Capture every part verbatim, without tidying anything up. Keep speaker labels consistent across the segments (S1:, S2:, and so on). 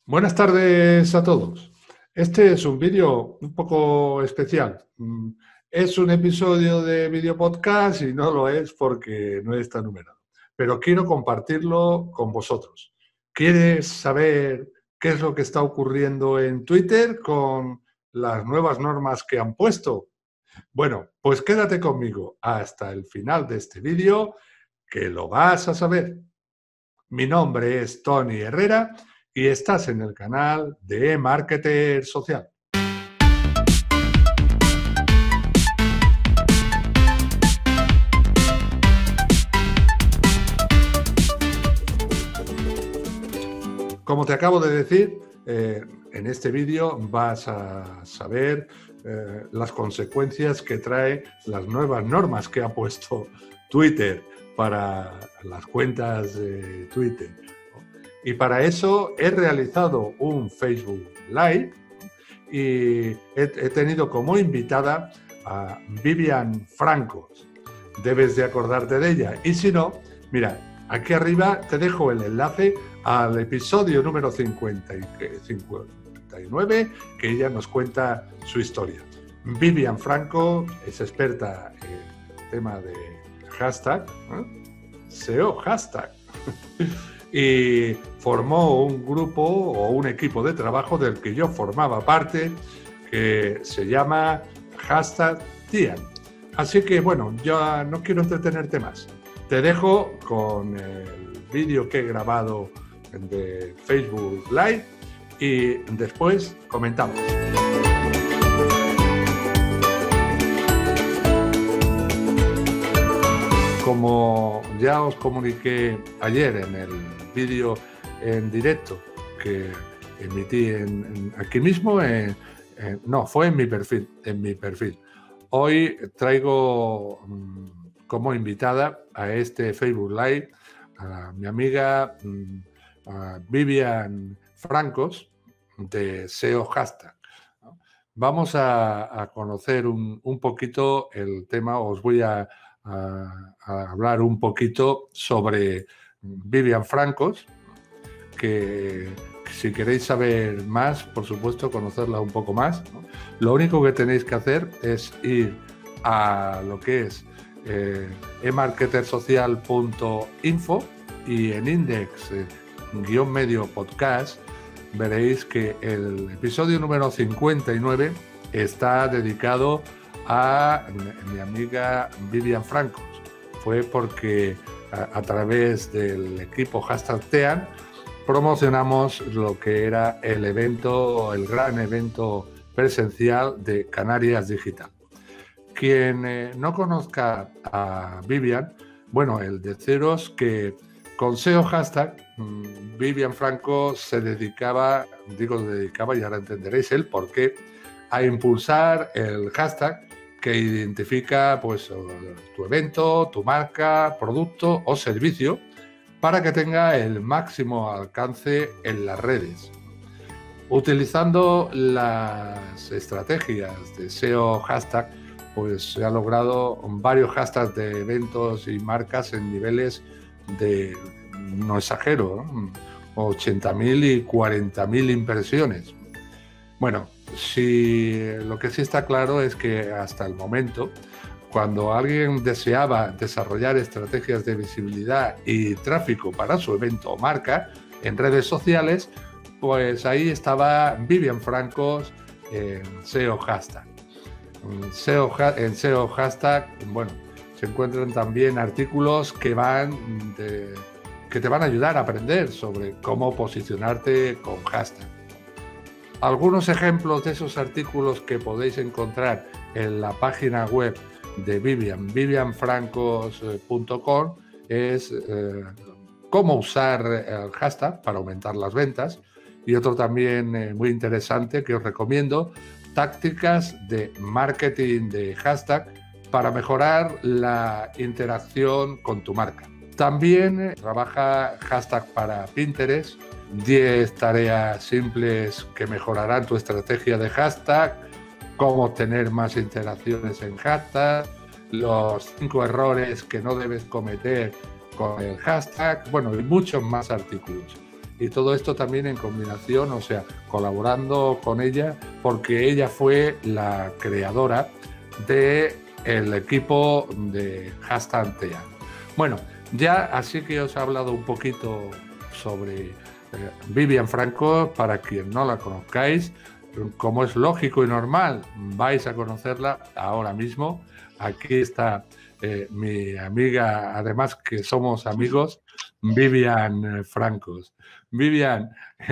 S1: Buenas tardes a todos. Este es un vídeo un poco especial. Mm, Es un episodio de video podcast y no lo es porque no está numerado. Pero quiero compartirlo con vosotros. ¿Quieres saber qué es lo que está ocurriendo en Twitter con las nuevas normas que han puesto? Bueno, pues quédate conmigo hasta el final de este vídeo que lo vas a saber. Mi nombre es Tony Herrera y estás en el canal de eMarketer Social. Como te acabo de decir, eh, en este vídeo vas a saber eh, las consecuencias que trae las nuevas normas que ha puesto Twitter para las cuentas de Twitter. Y para eso he realizado un Facebook Live y he, he tenido como invitada a Vivian Francos. Debes de acordarte de ella. Y si no, mira, aquí arriba te dejo el enlace al episodio número cincuenta y nueve, que ella nos cuenta su historia. Vivian Franco es experta en el tema de hashtag, ¿eh? S E O hashtag. Y formó un grupo o un equipo de trabajo del que yo formaba parte, que se llama Hashtag Tian. Así que, bueno, yo no quiero entretenerte más. Te dejo con el vídeo que he grabado de Facebook Live y después comentamos. Como ya os comuniqué ayer en el vídeo en directo que emití en, en, aquí mismo, en, en, no, fue en mi perfil, en mi perfil. Hoy traigo mmm, como invitada a este Facebook Live a mi amiga mmm, a Vivian Francos de S E O Hashtag. Vamos a, a conocer un, un poquito el tema, os voy a A, a hablar un poquito sobre Vivian Francos, que si queréis saber más, por supuesto, conocerla un poco más, ¿no? Lo único que tenéis que hacer es ir a lo que es eh, emarketersocial punto info y en index eh, guión medio podcast veréis que el episodio número cincuenta y nueve está dedicado a mi amiga Vivian Francos. Fue porque a, a través del equipo Hashtag Tean promocionamos lo que era el evento, el gran evento presencial de Canarias Digital. Quien eh, no conozca a Vivian, bueno, el deciros que con S E O Hashtag Vivian Francos se dedicaba, digo dedicaba y ahora entenderéis el por qué, a impulsar el hashtag que identifica pues, tu evento, tu marca, producto o servicio para que tenga el máximo alcance en las redes. Utilizando las estrategias de S E O hashtag, pues se ha logrado varios hashtags de eventos y marcas en niveles de, no exagero, ¿no? ochenta mil y cuarenta mil impresiones. Bueno, sí, lo que sí está claro es que hasta el momento, cuando alguien deseaba desarrollar estrategias de visibilidad y tráfico para su evento o marca en redes sociales, pues ahí estaba Vivian Francos en S E O Hashtag. En S E O, en S E O Hashtag, bueno, se encuentran también artículos que van de, que te van a ayudar a aprender sobre cómo posicionarte con hashtag. Algunos ejemplos de esos artículos que podéis encontrar en la página web de Vivian, vivian francos punto com, es eh, cómo usar el hashtag para aumentar las ventas, y otro también eh, muy interesante que os recomiendo, tácticas de marketing de hashtag para mejorar la interacción con tu marca. También eh, trabaja hashtag para Pinterest, diez tareas simples que mejorarán tu estrategia de hashtag, cómo obtener más interacciones en hashtag, los cinco errores que no debes cometer con el hashtag, bueno, y muchos más artículos. y todo esto también en combinación, o sea, colaborando con ella, porque ella fue la creadora del equipo de Hashtag Antella. Bueno, ya así que os he hablado un poquito sobre eh, Vivian Franco, para quien no la conozcáis, como es lógico y normal, vais a conocerla ahora mismo. Aquí está eh, mi amiga, además que somos amigos, Vivian Francos. Vivian,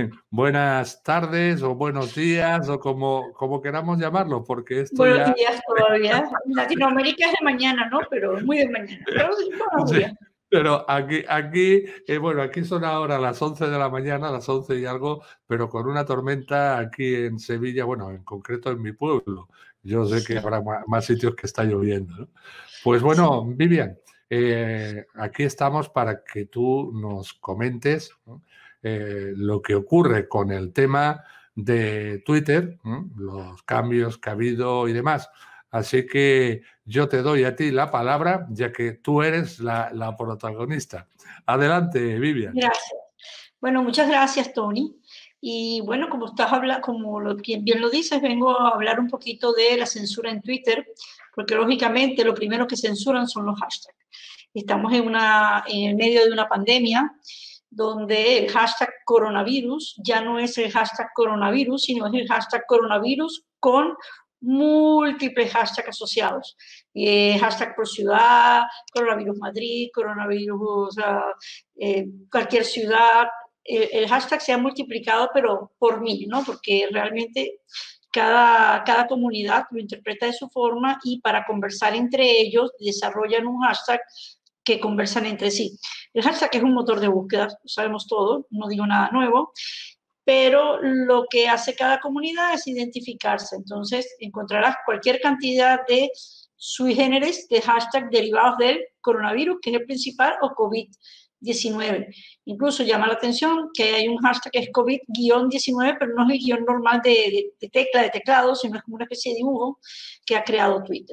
S1: buenas tardes o buenos días o como, como queramos llamarlo, porque esto
S2: Buenos
S1: ya...
S2: días todavía. En Latinoamérica es de mañana, ¿no? Pero muy de mañana. Pero buenos
S1: Sí,
S2: días.
S1: pero aquí, aquí eh, bueno, aquí son ahora las once de la mañana, las once y algo, pero con una tormenta aquí en Sevilla, bueno, en concreto en mi pueblo. Yo sé que
S2: Sí,
S1: habrá ma- más sitios que está lloviendo, ¿no? Pues
S2: sí.
S1: bueno, Vivian, eh, aquí estamos para que tú nos comentes, ¿no? Eh, lo que ocurre con el tema de Twitter, ¿no? Los cambios que ha habido y demás. Así que yo te doy a ti la palabra, ya que tú eres la, la protagonista. Adelante, Vivian.
S2: Gracias. Bueno, muchas gracias, Tony. Y bueno, como estás hablando, como lo, bien bien lo dices, vengo a hablar un poquito de la censura en Twitter, porque lógicamente lo primero que censuran son los hashtags. Estamos en, una, en el medio de una pandemia donde el hashtag coronavirus ya no es el hashtag coronavirus, sino es el hashtag coronavirus con múltiples hashtags asociados. Eh, hashtag por ciudad, coronavirus Madrid, coronavirus uh, eh, cualquier ciudad. El, el hashtag se ha multiplicado, pero por mil, ¿no? Porque realmente cada, cada comunidad lo interpreta de su forma y para conversar entre ellos desarrollan un hashtag que conversan entre sí. El hashtag es un motor de búsqueda, lo sabemos todo, no digo nada nuevo, pero lo que hace cada comunidad es identificarse. Entonces, encontrarás cualquier cantidad de sui generis de hashtag derivados del coronavirus, que es el principal, o COVID diecinueve. Incluso llama la atención que hay un hashtag que es COVID diecinueve, pero no es el guión normal de, de, de tecla, de teclado, sino es como una especie de dibujo que ha creado Twitter.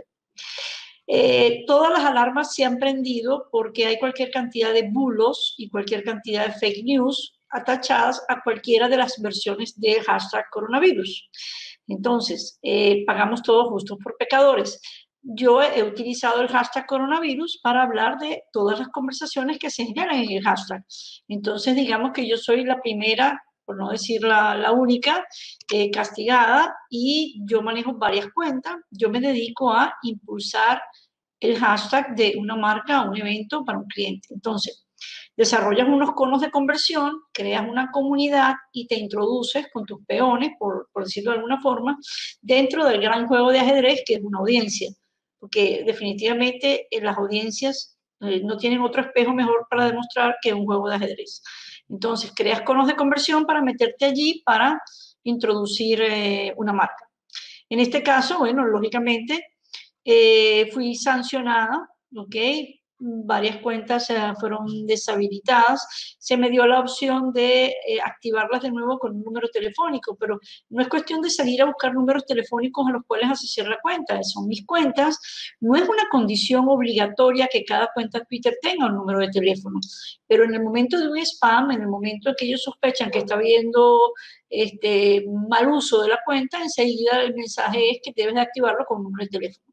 S2: Eh, todas las alarmas se han prendido porque hay cualquier cantidad de bulos y cualquier cantidad de fake news atachadas a cualquiera de las versiones del hashtag coronavirus. Entonces, eh, pagamos todos justos por pecadores. Yo he utilizado el hashtag coronavirus para hablar de todas las conversaciones que se generan en el hashtag. Entonces, digamos que yo soy la primera, por no decir la, la única, eh, castigada, y yo manejo varias cuentas. Yo me dedico a impulsar el hashtag de una marca a un evento para un cliente. Entonces, desarrollas unos conos de conversión, creas una comunidad y te introduces con tus peones, por, por decirlo de alguna forma, dentro del gran juego de ajedrez que es una audiencia. Porque definitivamente eh, las audiencias eh, no tienen otro espejo mejor para demostrar que un juego de ajedrez. Entonces, creas conos de conversión para meterte allí para introducir eh, una marca. En este caso, bueno, lógicamente, eh, fui sancionada, ¿ok? Varias cuentas eh, fueron deshabilitadas. Se me dio la opción de eh, activarlas de nuevo con un número telefónico, pero no es cuestión de salir a buscar números telefónicos a los cuales asociar la cuenta. Son mis cuentas. No es una condición obligatoria que cada cuenta Twitter tenga un número de teléfono, pero en el momento de un spam, en el momento en que ellos sospechan que está habiendo este, mal uso de la cuenta, enseguida el mensaje es que debes de activarlo con un número de teléfono.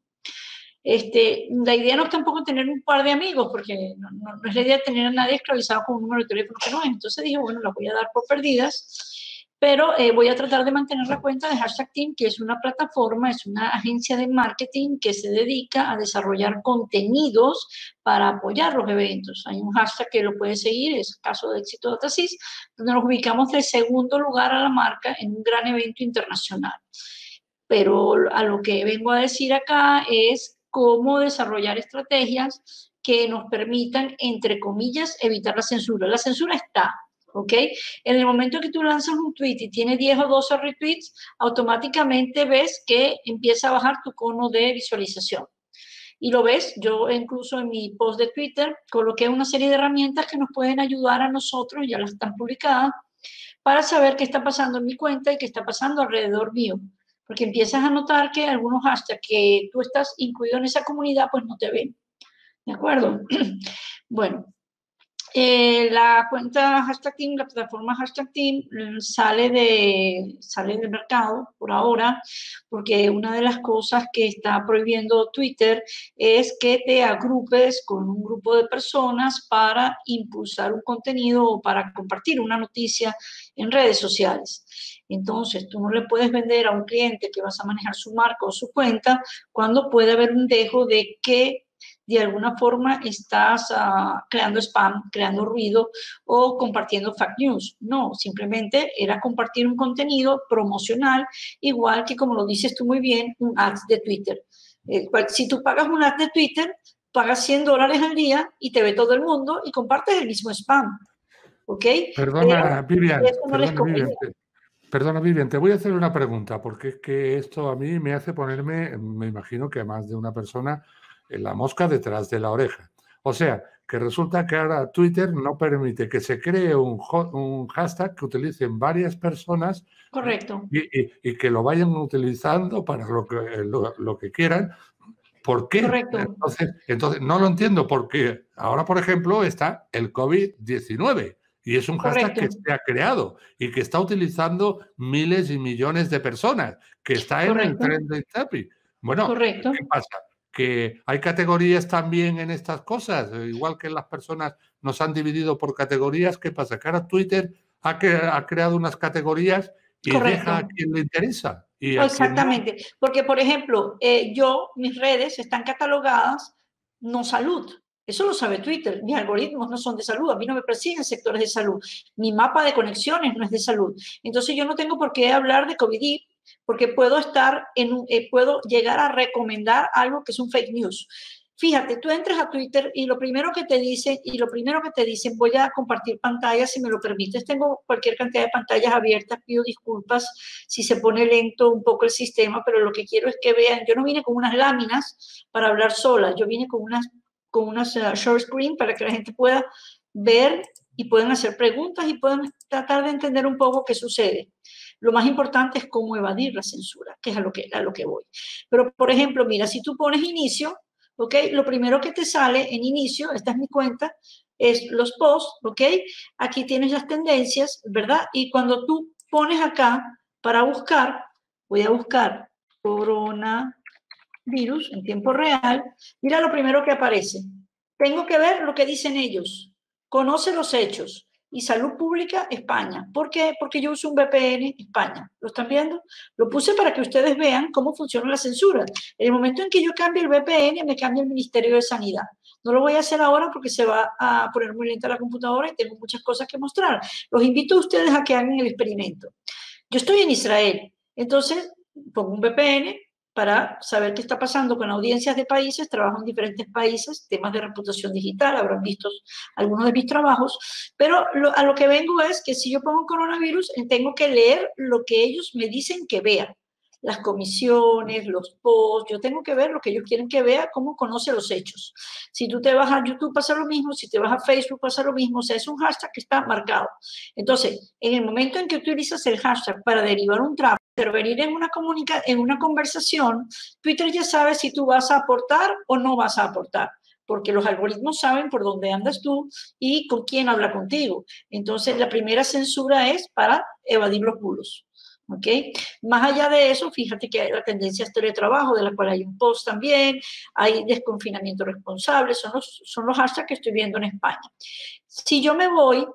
S2: Este, la idea no es tampoco tener un par de amigos, porque no, no, no es la idea de tener a nadie esclavizado con un número de teléfono que no es. Entonces dije, bueno, las voy a dar por perdidas, pero eh, voy a tratar de mantener la cuenta de Hashtag Team, que es una plataforma, es una agencia de marketing que se dedica a desarrollar contenidos para apoyar los eventos. Hay un hashtag que lo puede seguir, es Caso de Éxito Datasys, donde nos ubicamos de segundo lugar a la marca en un gran evento internacional. Pero a lo que vengo a decir acá es cómo desarrollar estrategias que nos permitan, entre comillas, evitar la censura. La censura está, ¿ok? En el momento que tú lanzas un tweet y tiene diez o doce retweets, automáticamente ves que empieza a bajar tu cono de visualización. Y lo ves, yo incluso en mi post de Twitter coloqué una serie de herramientas que nos pueden ayudar a nosotros, ya las están publicadas, para saber qué está pasando en mi cuenta y qué está pasando alrededor mío. Porque empiezas a notar que algunos hashtags que tú estás incluido en esa comunidad, pues no te ven. ¿De acuerdo? Bueno, Eh, la cuenta hashtag team, la plataforma hashtag team mm, sale de, sale del mercado por ahora, porque una de las cosas que está prohibiendo Twitter es que te agrupes con un grupo de personas para impulsar un contenido o para compartir una noticia en redes sociales. Entonces, tú no le puedes vender a un cliente que vas a manejar su marca o su cuenta cuando puede haber un dejo de que de alguna forma estás uh, creando spam, creando ruido o compartiendo fake news. No, simplemente era compartir un contenido promocional, igual que como lo dices tú muy bien, un ad de Twitter. Eh, si tú pagas un ad de Twitter, pagas cien dólares al día y te ve todo el mundo y compartes el mismo spam. ¿Ok?
S1: Perdona,
S2: Pero
S1: Vivian,
S2: eso no les
S1: perdona,
S2: convenía.
S1: Vivian, te, perdona, Vivian, te voy a hacer una pregunta, porque es que esto a mí me hace ponerme, me imagino que a más de una persona, en la mosca detrás de la oreja. O sea, que resulta que ahora Twitter no permite que se cree un, un hashtag que utilicen varias personas, ¿eh?
S2: Correcto.
S1: y, y, y que lo vayan utilizando para lo que, lo, lo que quieran. ¿Por qué?
S2: Correcto.
S1: Entonces, entonces, no lo entiendo, porque ahora, por ejemplo, está el COVID diecinueve y es un hashtag que
S2: Correcto.
S1: se ha creado y que está utilizando miles y millones de personas, que está en el
S2: Correcto.
S1: trending topic. Bueno,
S2: Correcto.
S1: ¿qué pasa? Que hay categorías también en estas cosas, igual que las personas nos han dividido por categorías. ¿Qué pasa? Que ahora Twitter ha, que, ha creado unas categorías y
S2: Correcto.
S1: deja a quien le interesa y a quien no.
S2: Exactamente, porque por ejemplo, eh, yo, mis redes están catalogadas no salud. Eso lo sabe Twitter. Mis algoritmos no son de salud. A mí no me persiguen sectores de salud. Mi mapa de conexiones no es de salud. Entonces yo no tengo por qué hablar de COVID, porque puedo estar en, eh, puedo llegar a recomendar algo que es un fake news. Fíjate, tú entras a Twitter y lo primero que te dicen, y lo primero que te dicen, voy a compartir pantallas si me lo permites. Tengo cualquier cantidad de pantallas abiertas, pido disculpas si se pone lento un poco el sistema, pero lo que quiero es que vean, yo no vine con unas láminas para hablar sola, yo vine con unas, con unas uh, short screen para que la gente pueda ver y puedan hacer preguntas y puedan tratar de entender un poco qué sucede. Lo más importante es cómo evadir la censura, que es a lo que, a lo que voy. Pero, por ejemplo, mira, si tú pones inicio, ¿ok? Lo primero que te sale en inicio, esta es mi cuenta, es los posts, ¿ok? Aquí tienes las tendencias, ¿verdad? Y cuando tú pones acá para buscar, voy a buscar coronavirus en tiempo real, mira lo primero que aparece. Tengo que ver lo que dicen ellos. Conoce los hechos. Y Salud Pública España. ¿Por qué? Porque yo uso un V P N España. ¿Lo están viendo? Lo puse para que ustedes vean cómo funciona la censura. En el momento en que yo cambie el V P N, me cambia el Ministerio de Sanidad. No lo voy a hacer ahora porque se va a poner muy lenta la computadora y tengo muchas cosas que mostrar. Los invito a ustedes a que hagan el experimento. Yo estoy en Israel, entonces pongo un V P N para saber qué está pasando con audiencias de países, trabajo en diferentes países, temas de reputación digital, habrán visto algunos de mis trabajos, pero lo, a lo que vengo es que si yo pongo coronavirus, tengo que leer lo que ellos me dicen que vea, las comisiones, los posts, yo tengo que ver lo que ellos quieren que vea, cómo conoce los hechos. Si tú te vas a YouTube pasa lo mismo, si te vas a Facebook pasa lo mismo, o sea, es un hashtag que está marcado. Entonces, en el momento en que utilizas el hashtag para derivar un tráfico, intervenir en una, comunica en una conversación, Twitter ya sabe si tú vas a aportar o no vas a aportar, porque los algoritmos saben por dónde andas tú y con quién habla contigo. Entonces, la primera censura es para evadir los bulos. ¿Ok? Más allá de eso, fíjate que hay la tendencia a teletrabajo, de la cual hay un post también, hay desconfinamiento responsable, son los, son los hashtags que estoy viendo en España. Si yo me voy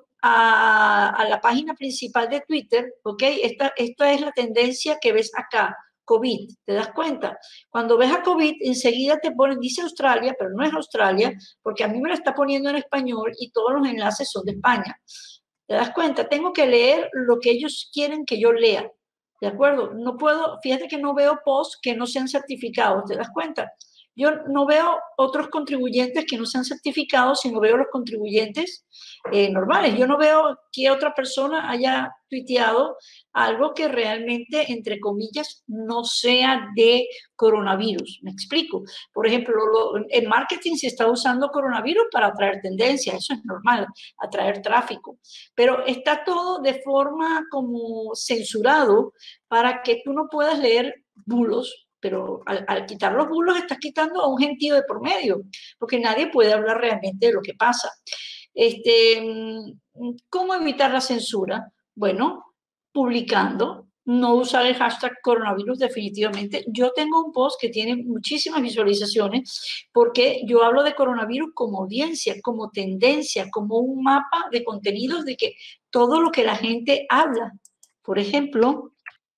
S2: a, a la página principal de Twitter, ¿ok? Esta, esta es la tendencia que ves acá, COVID, ¿te das cuenta? Cuando ves a COVID, enseguida te ponen, dice Australia, pero no es Australia, porque a mí me lo está poniendo en español y todos los enlaces son de España. ¿Te das cuenta? Tengo que leer lo que ellos quieren que yo lea. ¿De acuerdo? No puedo, fíjate que no veo posts que no sean certificados, ¿te das cuenta? Yo no veo otros contribuyentes que no sean certificados, sino veo los contribuyentes eh, normales. Yo no veo que otra persona haya tuiteado algo que realmente, entre comillas, no sea de coronavirus. ¿Me explico? Por ejemplo, lo, en marketing se está usando coronavirus para atraer tendencia, eso es normal, atraer tráfico. Pero está todo de forma como censurado para que tú no puedas leer bulos. Pero al, al quitar los bulos estás quitando a un gentío de por medio, porque nadie puede hablar realmente de lo que pasa. Este, ¿cómo evitar la censura? Bueno, publicando, no usar el hashtag coronavirus definitivamente. Yo tengo un post que tiene muchísimas visualizaciones porque yo hablo de coronavirus como audiencia, como tendencia, como un mapa de contenidos de que todo lo que la gente habla. Por ejemplo,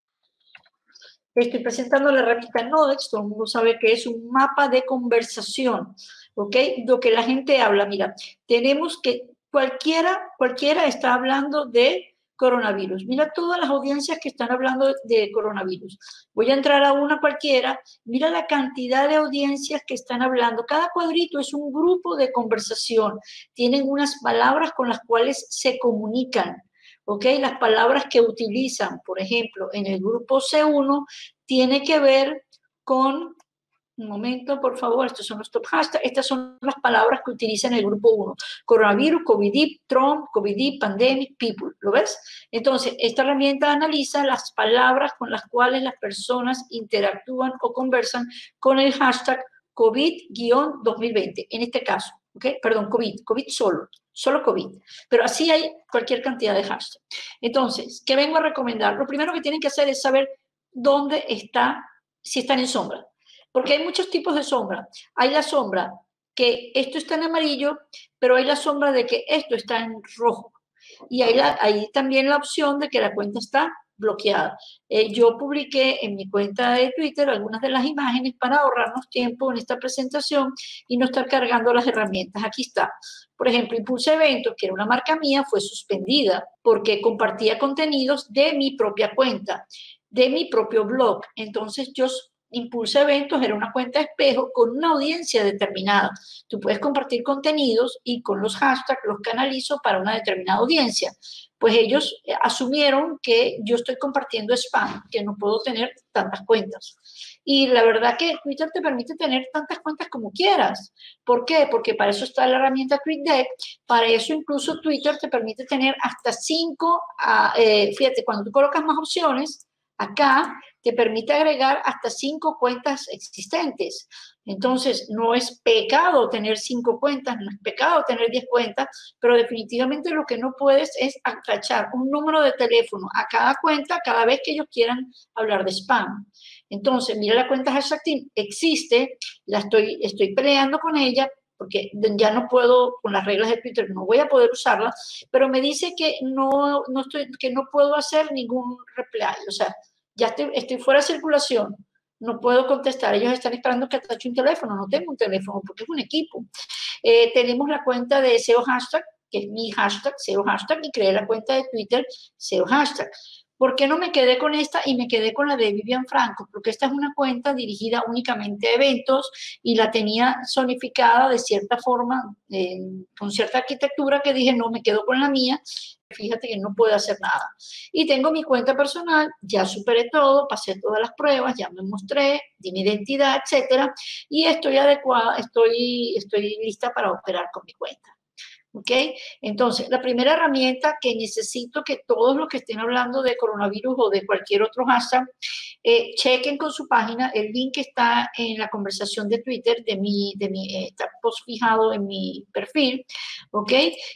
S2: estoy presentando la herramienta Nodex, todo el mundo sabe que es un mapa de conversación, ¿ok? Lo que la gente habla, mira, tenemos que, cualquiera, cualquiera está hablando de coronavirus. Mira todas las audiencias que están hablando de coronavirus. Voy a entrar a una cualquiera, mira la cantidad de audiencias que están hablando. Cada cuadrito es un grupo de conversación. Tienen unas palabras con las cuales se comunican. ¿Ok? Las palabras que utilizan, por ejemplo, en el grupo C uno, tiene que ver con, un momento, por favor, estos son los top hashtags, estas son las palabras que utilizan el grupo uno. Coronavirus, COVID, Trump, COVID, pandemic, people, ¿lo ves? Entonces, esta herramienta analiza las palabras con las cuales las personas interactúan o conversan con el hashtag COVID dos mil veinte, en este caso. ¿Ok? Perdón, COVID, COVID solo, solo COVID. Pero así hay cualquier cantidad de hashtags. Entonces, ¿qué vengo a recomendar? Lo primero que tienen que hacer es saber dónde está, si están en sombra. Porque hay muchos tipos de sombra. Hay la sombra que esto está en amarillo, pero hay la sombra de que esto está en rojo. Y hay, la, hay también la opción de que la cuenta está bloqueada. Eh, yo publiqué en mi cuenta de Twitter algunas de las imágenes para ahorrarnos tiempo en esta presentación y no estar cargando las herramientas. Aquí está. Por ejemplo, Impulsa Eventos, que era una marca mía, fue suspendida porque compartía contenidos de mi propia cuenta, de mi propio blog. Entonces, yo Impulsa Eventos era una cuenta espejo con una audiencia determinada. Tú puedes compartir contenidos y con los hashtags los canalizo para una determinada audiencia. Pues ellos asumieron que yo estoy compartiendo spam, que no puedo tener tantas cuentas. Y la verdad que Twitter te permite tener tantas cuentas como quieras. ¿Por qué? Porque para eso está la herramienta TweetDeck. Para eso incluso Twitter te permite tener hasta cinco, eh, fíjate, cuando tú colocas más opciones, acá te permite agregar hasta cinco cuentas existentes. Entonces, no es pecado tener cinco cuentas, no es pecado tener diez cuentas, pero definitivamente lo que no puedes es atachar un número de teléfono a cada cuenta cada vez que ellos quieran hablar de spam. Entonces, mira la cuenta hashtag team, existe, la estoy, estoy peleando con ella, porque ya no puedo, con las reglas de Twitter, no voy a poder usarla, pero me dice que no, no, estoy, que no puedo hacer ningún reply, o sea, ya estoy, estoy fuera de circulación, no puedo contestar, ellos están esperando que atache un teléfono, no tengo un teléfono porque es un equipo. Eh, tenemos la cuenta de S E O hashtag, que es mi hashtag, S E O hashtag, y creé la cuenta de Twitter, S E O hashtag. ¿Por qué no me quedé con esta y me quedé con la de Vivian Franco? Porque esta es una cuenta dirigida únicamente a eventos y la tenía zonificada de cierta forma, eh, con cierta arquitectura, que dije, no, me quedo con la mía. Fíjate que no puedo hacer nada. Y tengo mi cuenta personal, ya superé todo, pasé todas las pruebas, ya me mostré, di mi identidad, etcétera, y estoy adecuada, estoy, estoy lista para operar con mi cuenta. ¿Ok? Entonces, la primera herramienta que necesito que todos los que estén hablando de coronavirus o de cualquier otro hashtag, eh, chequen con su página, el link está en la conversación de Twitter, de mi, de mi eh, está post fijado en mi perfil, ¿ok?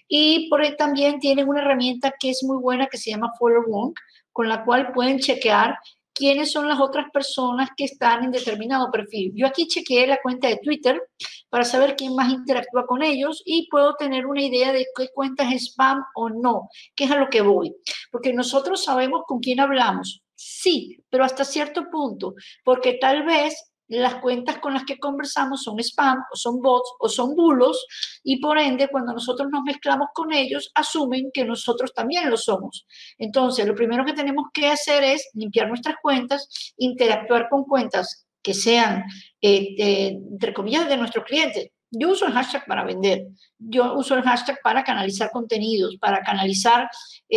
S2: Y por ahí también tienen una herramienta que es muy buena que se llama Follow Wonk, con la cual pueden chequear quiénes son las otras personas que están en determinado perfil. Yo aquí chequeé la cuenta de Twitter para saber quién más interactúa con ellos y puedo tener una idea de qué cuenta es spam o no, que es a lo que voy. Porque nosotros sabemos con quién hablamos, sí, pero hasta cierto punto, porque tal vez las cuentas con las que conversamos son spam, o son bots, o son bulos, y por ende, cuando nosotros nos mezclamos con ellos, asumen que nosotros también lo somos. Entonces, lo primero que tenemos que hacer es limpiar nuestras cuentas, interactuar con cuentas que sean, eh, eh, entre comillas, de nuestros clientes. Yo uso el hashtag para vender, yo uso el hashtag para canalizar contenidos, para canalizar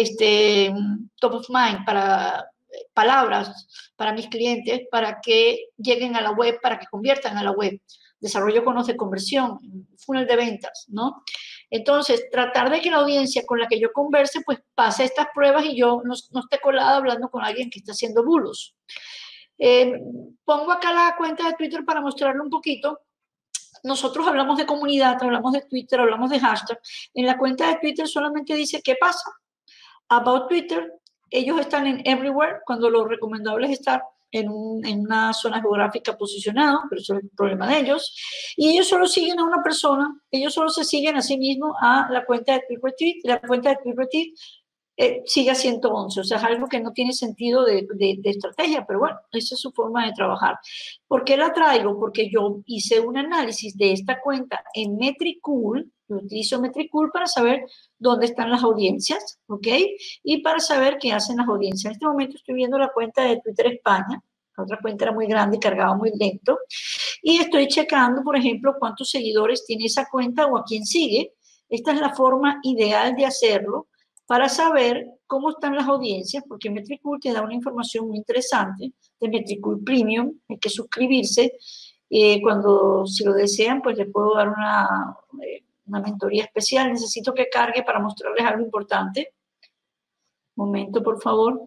S2: este, top of mind, para palabras para mis clientes, para que lleguen a la web, para que conviertan a la web. Desarrollo conoce conversión, funnel de ventas, ¿no? Entonces, tratar de que la audiencia con la que yo converse, pues pase estas pruebas y yo no, no esté colada hablando con alguien que está haciendo bulos. Eh, pongo acá la cuenta de Twitter para mostrarle un poquito. nosotros hablamos de comunidad, hablamos de Twitter, hablamos de hashtag. En la cuenta de Twitter solamente dice qué pasa. About Twitter, ellos están en everywhere, cuando lo recomendable es estar en, un, en una zona geográfica posicionada, pero eso es el problema de ellos. Y ellos solo siguen a una persona, ellos solo se siguen a sí mismos a la cuenta de TweetRetweet. La cuenta de TweetRetweet eh, sigue a ciento once, o sea, es algo que no tiene sentido de, de, de estrategia, pero bueno, esa es su forma de trabajar. ¿Por qué la traigo? Porque yo hice un análisis de esta cuenta en Metricool, yo utilizo Metricool para saber dónde están las audiencias, ¿ok? Y para saber qué hacen las audiencias. En este momento estoy viendo la cuenta de Twitter España, la otra cuenta era muy grande y cargaba muy lento, y estoy checando, por ejemplo, cuántos seguidores tiene esa cuenta o a quién sigue. Esta es la forma ideal de hacerlo para saber cómo están las audiencias, porque Metricool te da una información muy interesante de Metricool Premium, hay que suscribirse. Eh, cuando, si lo desean, pues les puedo dar una, eh, una mentoría especial. Necesito que cargue para mostrarles algo importante. Un momento, por favor.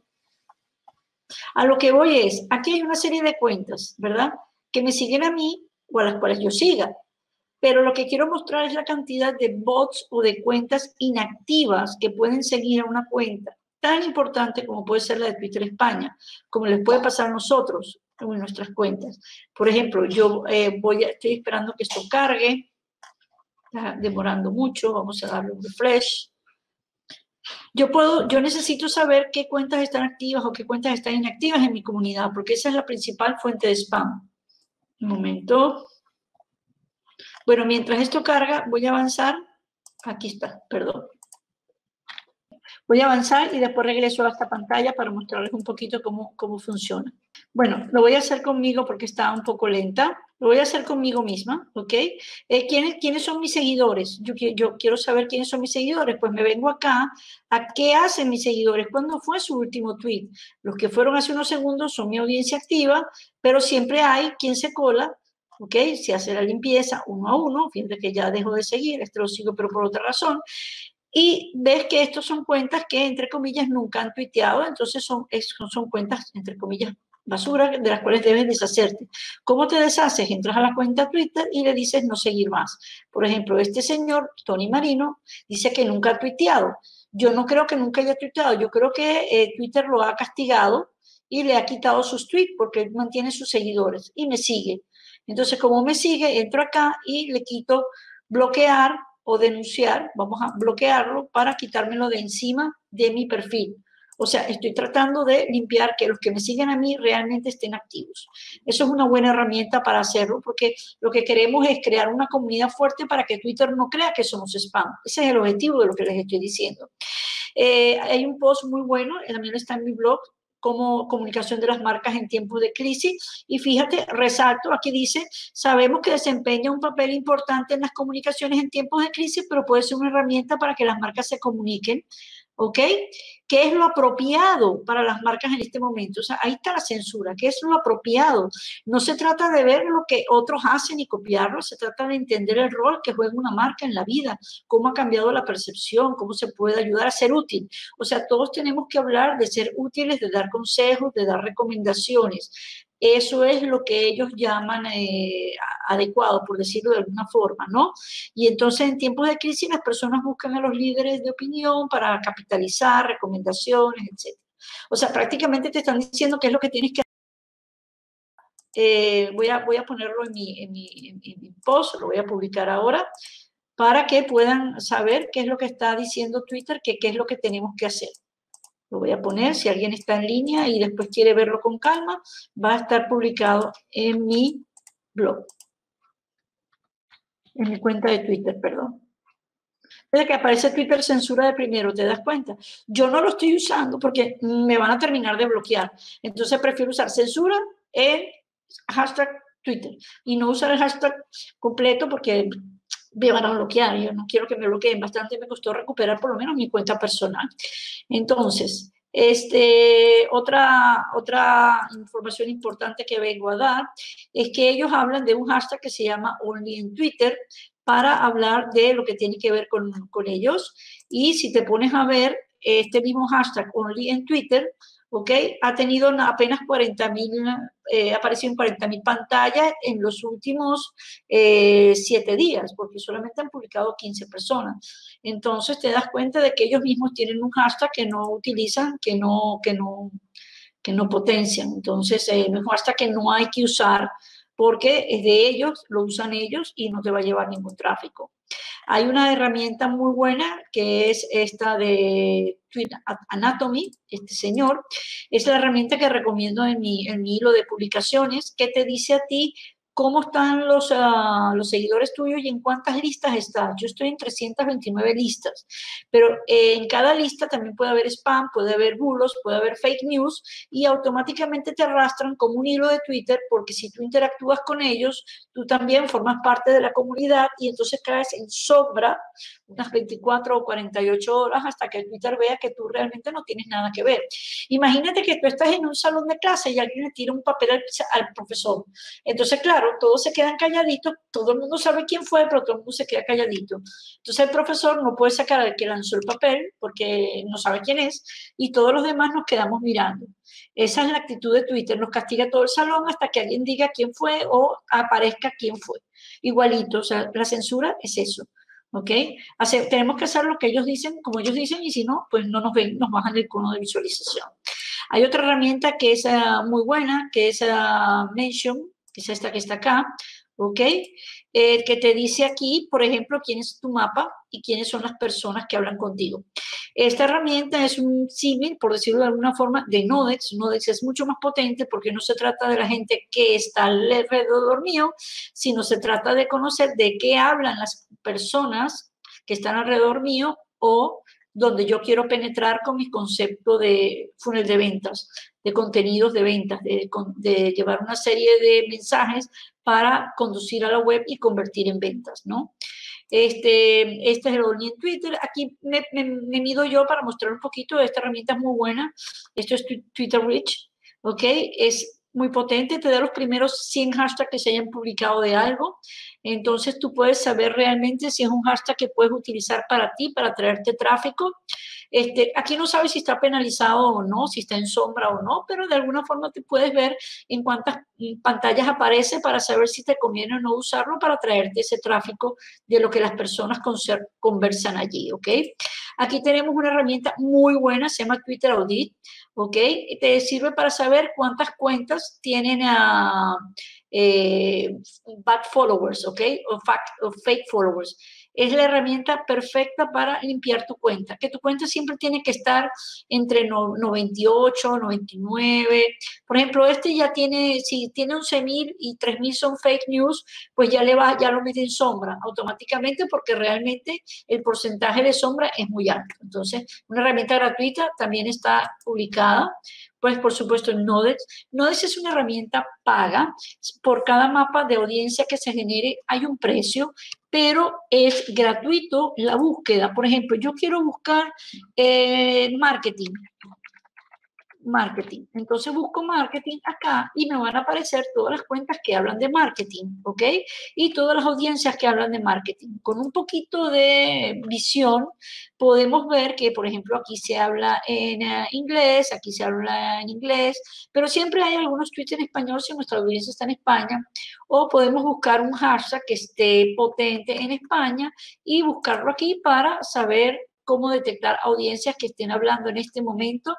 S2: A lo que voy es, aquí hay una serie de cuentas, ¿verdad?, que me siguen a mí o a las cuales yo siga. Pero lo que quiero mostrar es la cantidad de bots o de cuentas inactivas que pueden seguir a una cuenta tan importante como puede ser la de Twitter España, como les puede pasar a nosotros en nuestras cuentas. Por ejemplo, yo eh, voy a, estoy esperando que esto cargue, está demorando mucho, vamos a darle un refresh. Yo puedo, yo necesito saber qué cuentas están activas o qué cuentas están inactivas en mi comunidad, porque esa es la principal fuente de spam. Un momento. Bueno, mientras esto carga, voy a avanzar. Aquí está, perdón. Voy a avanzar y después regreso a esta pantalla para mostrarles un poquito cómo, cómo funciona. Bueno, lo voy a hacer conmigo porque está un poco lenta. Lo voy a hacer conmigo misma, ¿ok? Eh, ¿quiénes, ¿Quiénes son mis seguidores? Yo, yo quiero saber quiénes son mis seguidores. Pues me vengo acá a qué hacen mis seguidores. ¿Cuándo fue su último tweet? Los que fueron hace unos segundos son mi audiencia activa, pero siempre hay quien se cola, ¿ok? Se hace la limpieza uno a uno. Fíjate que ya dejo de seguir, este lo sigo, pero por otra razón. Y ves que estos son cuentas que, entre comillas, nunca han tuiteado, entonces son, son cuentas, entre comillas, basura, de las cuales debes deshacerte. ¿Cómo te deshaces? Entras a la cuenta Twitter y le dices no seguir más. Por ejemplo, este señor, Tony Marino, dice que nunca ha tuiteado. Yo no creo que nunca haya tuiteado, yo creo que eh, Twitter lo ha castigado y le ha quitado sus tweets porque él mantiene sus seguidores y me sigue. Entonces, como me sigue, entro acá y le quito bloquear o denunciar, vamos a bloquearlo para quitármelo de encima de mi perfil. O sea, estoy tratando de limpiar que los que me siguen a mí realmente estén activos. Eso es una buena herramienta para hacerlo porque lo que queremos es crear una comunidad fuerte para que Twitter no crea que somos spam. Ese es el objetivo de lo que les estoy diciendo. Eh, hay un post muy bueno, también está en mi blog, como comunicación de las marcas en tiempos de crisis. Y fíjate, resalto, aquí dice, sabemos que desempeña un papel importante en las comunicaciones en tiempos de crisis, pero puede ser una herramienta para que las marcas se comuniquen, ¿ok? ¿Qué es lo apropiado para las marcas en este momento? O sea, ahí está la censura. ¿Qué es lo apropiado? No se trata de ver lo que otros hacen y copiarlo, se trata de entender el rol que juega una marca en la vida, cómo ha cambiado la percepción, cómo se puede ayudar a ser útil. O sea, todos tenemos que hablar de ser útiles, de dar consejos, de dar recomendaciones. Eso es lo que ellos llaman eh, adecuado, por decirlo de alguna forma, ¿no? Y entonces en tiempos de crisis las personas buscan a los líderes de opinión para capitalizar recomendaciones, etcétera. O sea, prácticamente te están diciendo qué es lo que tienes que hacer. Eh, voy, a, voy a ponerlo en mi, en, mi, en mi post, lo voy a publicar ahora, para que puedan saber qué es lo que está diciendo Twitter, que, qué es lo que tenemos que hacer. Lo voy a poner, si alguien está en línea y después quiere verlo con calma, va a estar publicado en mi blog, en mi cuenta de Twitter, perdón. Desde que aparece Twitter censura de primero, ¿te das cuenta? Yo no lo estoy usando porque me van a terminar de bloquear. Entonces prefiero usar censura en hashtag Twitter y no usar el hashtag completo porque me van a bloquear. Yo no quiero que me bloqueen. Bastante me costó recuperar por lo menos mi cuenta personal. Entonces, este, otra, otra información importante que vengo a dar es que ellos hablan de un hashtag que se llama Only en Twitter para hablar de lo que tiene que ver con, con ellos. Y si te pones a ver este mismo hashtag Only en Twitter, ¿ok? Ha tenido apenas cuarenta mil, eh, aparecido en cuarenta mil pantallas en los últimos eh, siete días, porque solamente han publicado quince personas. Entonces te das cuenta de que ellos mismos tienen un hashtag que no utilizan, que no, que no, que no potencian. Entonces eh, no es un hashtag que no hay que usar porque es de ellos, lo usan ellos y no te va a llevar ningún tráfico. Hay una herramienta muy buena que es esta de Tweet Anatomy, este señor. Es la herramienta que recomiendo en mi, en mi hilo de publicaciones, que te dice a ti cómo están los, uh, los seguidores tuyos y en cuántas listas estás. Yo estoy en trescientas veintinueve listas, pero eh, en cada lista también puede haber spam, puede haber bulos, puede haber fake news y automáticamente te arrastran como un hilo de Twitter porque si tú interactúas con ellos, tú también formas parte de la comunidad y entonces caes en sombra unas veinticuatro o cuarenta y ocho horas hasta que Twitter vea que tú realmente no tienes nada que ver. Imagínate que tú estás en un salón de clase y alguien le tira un papel al, al profesor. Entonces, claro, todos se quedan calladitos, todo el mundo sabe quién fue, pero todo el mundo se queda calladito. Entonces el profesor no puede sacar al que lanzó el papel porque no sabe quién es y todos los demás nos quedamos mirando. Esa es la actitud de Twitter, nos castiga todo el salón hasta que alguien diga quién fue o aparezca quién fue. Igualito, o sea, la censura es eso, ¿ok? Hacer, tenemos que hacer lo que ellos dicen, como ellos dicen, y si no, pues no nos ven, nos bajan el cono de visualización. Hay otra herramienta que es uh, muy buena, que es uh, Mention, que es esta que está acá, ¿ok? Eh, que te dice aquí, por ejemplo, quién es tu mapa y quiénes son las personas que hablan contigo. Esta herramienta es un símil, por decirlo de alguna forma, de Nodex. Nodex es mucho más potente porque no se trata de la gente que está alrededor mío, sino se trata de conocer de qué hablan las personas que están alrededor mío o donde yo quiero penetrar con mi concepto de funnel de ventas, de contenidos de ventas, de, de llevar una serie de mensajes para conducir a la web y convertir en ventas, ¿no? Este, este es el Only en Twitter. Aquí me, me, me mido yo para mostrar un poquito. Esta herramienta es muy buena. Esto es Twitter Reach, ¿ok? Es muy potente, te da los primeros cien hashtags que se hayan publicado de algo. Entonces tú puedes saber realmente si es un hashtag que puedes utilizar para ti, para traerte tráfico. Este, aquí no sabes si está penalizado o no, si está en sombra o no, pero de alguna forma te puedes ver en cuántas pantallas aparece para saber si te conviene o no usarlo para traerte ese tráfico de lo que las personas conversan allí, ¿ok? Aquí tenemos una herramienta muy buena, se llama Twitter Audit, ¿ok? Te sirve para saber cuántas cuentas tienen a eh, bad followers, ¿ok? O, fact, o fake followers. Es la herramienta perfecta para limpiar tu cuenta, que tu cuenta siempre tiene que estar entre noventa y ocho, noventa y nueve. Por ejemplo, este ya tiene, si tiene once mil y tres mil son fake news, pues ya, le va, ya lo mete en sombra automáticamente porque realmente el porcentaje de sombra es muy alto. Entonces, una herramienta gratuita también está publicada, pues por supuesto en Nodex. Nodex es una herramienta paga. Por cada mapa de audiencia que se genere hay un precio, pero es gratuito la búsqueda. Por ejemplo, yo quiero buscar eh, marketing. Marketing. Entonces busco marketing acá y me van a aparecer todas las cuentas que hablan de marketing, ¿ok? Y todas las audiencias que hablan de marketing. Con un poquito de visión podemos ver que, por ejemplo, aquí se habla en uh, inglés, aquí se habla en inglés, pero siempre hay algunos tweets en español si nuestra audiencia está en España, o podemos buscar un hashtag que esté potente en España y buscarlo aquí para saber cómo detectar audiencias que estén hablando en este momento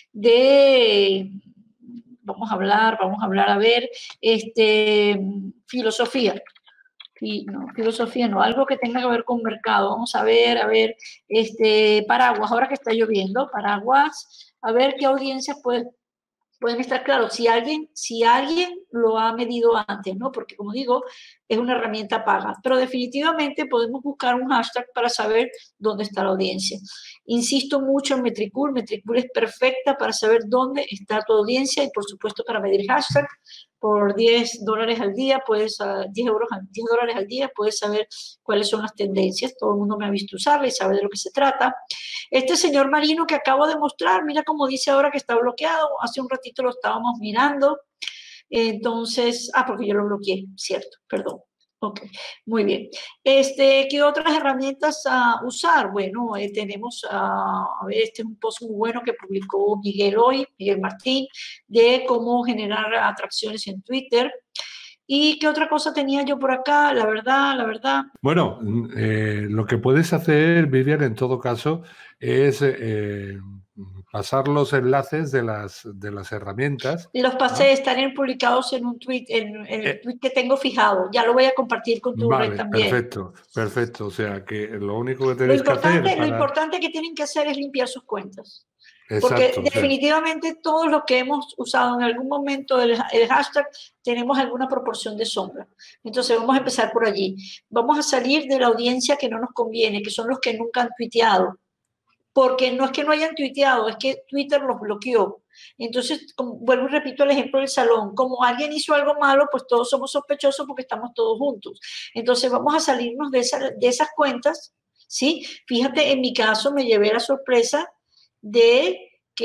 S2: de, vamos a hablar, vamos a hablar, a ver, este, filosofía. No, filosofía no, algo que tenga que ver con mercado. Vamos a ver, a ver, este, paraguas, ahora que está lloviendo, paraguas, a ver qué audiencias puede, pueden estar claros. Si alguien, si alguien lo ha medido antes, ¿no? Porque como digo, es una herramienta paga. Pero definitivamente podemos buscar un hashtag para saber dónde está la audiencia. Insisto mucho en Metricool. Metricool es perfecta para saber dónde está tu audiencia y por supuesto para medir hashtag. Por diez dólares al día, puedes, uh, diez euros, diez dólares al día, puedes saber cuáles son las tendencias. Todo el mundo me ha visto usarla y sabe de lo que se trata. Este señor marino que acabo de mostrar, mira cómo dice ahora que está bloqueado. Hace un ratito lo estábamos mirando. Entonces, ah, porque yo lo bloqueé, cierto, perdón. Ok, muy bien. Este, ¿qué otras herramientas a usar? Bueno, eh, tenemos, ah, a ver, este es un post muy bueno que publicó Miguel hoy, Miguel Martín, de cómo generar atracciones en Twitter. ¿Y qué otra cosa tenía yo por acá? La verdad, la verdad.
S1: Bueno, mm, eh, lo que puedes hacer, Vivian, en todo caso, es eh, pasar los enlaces de las, de las herramientas,
S2: Los pasé,
S1: ¿no?
S2: están publicados en un tweet, en, en el
S1: Eh,
S2: tweet que tengo fijado. Ya lo voy a compartir con tu red
S1: vale,
S2: también.
S1: perfecto, perfecto. O sea, que lo único que
S2: Lo
S1: tenéis que hacer
S2: importante, lo
S1: para...
S2: importante que tienen que hacer es limpiar sus cuentas. Porque
S1: Exacto, o sea,
S2: definitivamente todos los que hemos usado en algún momento el, el hashtag tenemos alguna proporción de sombra. Entonces vamos a empezar por allí. Vamos a salir de la audiencia que no nos conviene, que son los que nunca han tuiteado. Porque no es que no hayan tuiteado, es que Twitter los bloqueó. Entonces, como, vuelvo y repito el ejemplo del salón, como alguien hizo algo malo, pues todos somos sospechosos porque estamos todos juntos. Entonces vamos a salirnos de, esa, de esas cuentas, ¿sí? Fíjate, en mi caso me llevé la sorpresa de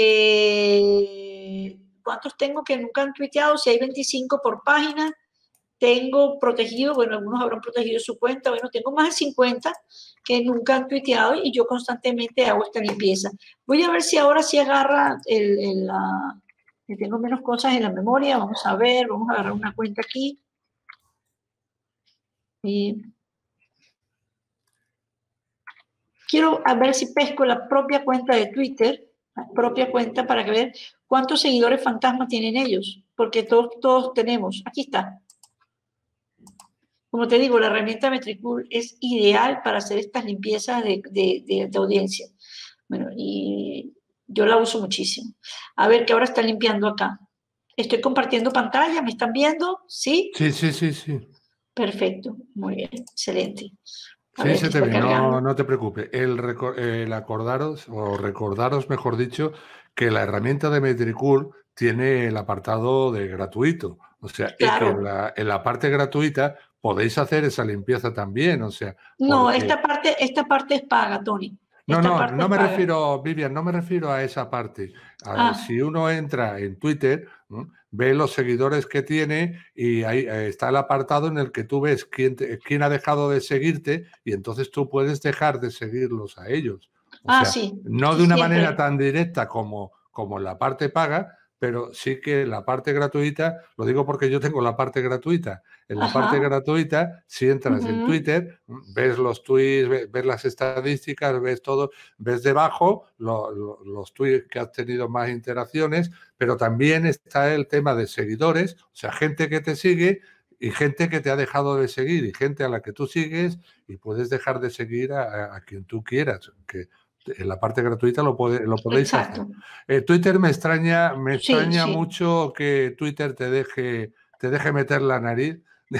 S2: que, ¿cuántos tengo que nunca han tuiteado? Si hay veinticinco por página, tengo protegido, bueno, algunos habrán protegido su cuenta, bueno, tengo más de cincuenta que nunca han tuiteado y yo constantemente hago esta limpieza. Voy a ver si ahora sí agarra el, el, la, que tengo menos cosas en la memoria, vamos a ver, vamos a agarrar una cuenta aquí. Y quiero a ver si pesco la propia cuenta de Twitter, la propia cuenta para que ver cuántos seguidores fantasma tienen ellos, porque todos, todos tenemos, aquí está. Como te digo, la herramienta Metricool es ideal para hacer estas limpiezas de, de, de, de audiencia. Bueno, y yo la uso muchísimo. A ver, ¿qué ahora está limpiando acá? Estoy compartiendo pantalla, ¿me están viendo? ¿Sí?
S1: sí, sí, sí, sí.
S2: Perfecto, muy bien, excelente. A
S1: Sí,
S2: ver,
S1: se
S2: que
S1: te
S2: está
S1: ve, no,
S2: cargando.
S1: no te preocupes. El, reco- el acordaros, o recordaros, mejor dicho, que la herramienta de Metricool tiene el apartado de gratuito. O sea, y que en
S2: Claro.
S1: la, en la parte gratuita podéis hacer esa limpieza también. O sea,
S2: No,
S1: porque
S2: esta parte, esta parte es paga, Tony.
S1: no,
S2: Esta
S1: no,
S2: parte
S1: no
S2: es
S1: me
S2: paga.
S1: refiero, Vivian, no me refiero a esa parte. A-
S2: Ah,
S1: si uno entra en Twitter, ¿no? Ve los seguidores que tiene y ahí eh, está el apartado en el que tú ves quién, te- quién ha dejado de seguirte y entonces tú puedes dejar de seguirlos a ellos. O
S2: ah,
S1: sea,
S2: sí,
S1: no
S2: sí,
S1: de una manera
S2: siempre.
S1: tan directa como, como en la parte paga, pero sí que la parte gratuita, lo digo porque yo tengo la parte gratuita. En la parte
S2: Ajá.
S1: gratuita, si entras en
S2: Uh-huh.
S1: Twitter, ves los tweets, ves, ves las estadísticas, ves todo, ves debajo lo, lo, los tweets que has tenido más interacciones, pero también está el tema de seguidores, o sea, gente que te sigue y gente que te ha dejado de seguir y gente a la que tú sigues y puedes dejar de seguir a, a quien tú quieras, que en la parte gratuita lo, puede, lo podéis hacer.
S2: Exacto.
S1: Eh, Twitter me extraña, me
S2: Sí,
S1: extraña
S2: sí.
S1: mucho que Twitter te deje, te deje meter la nariz,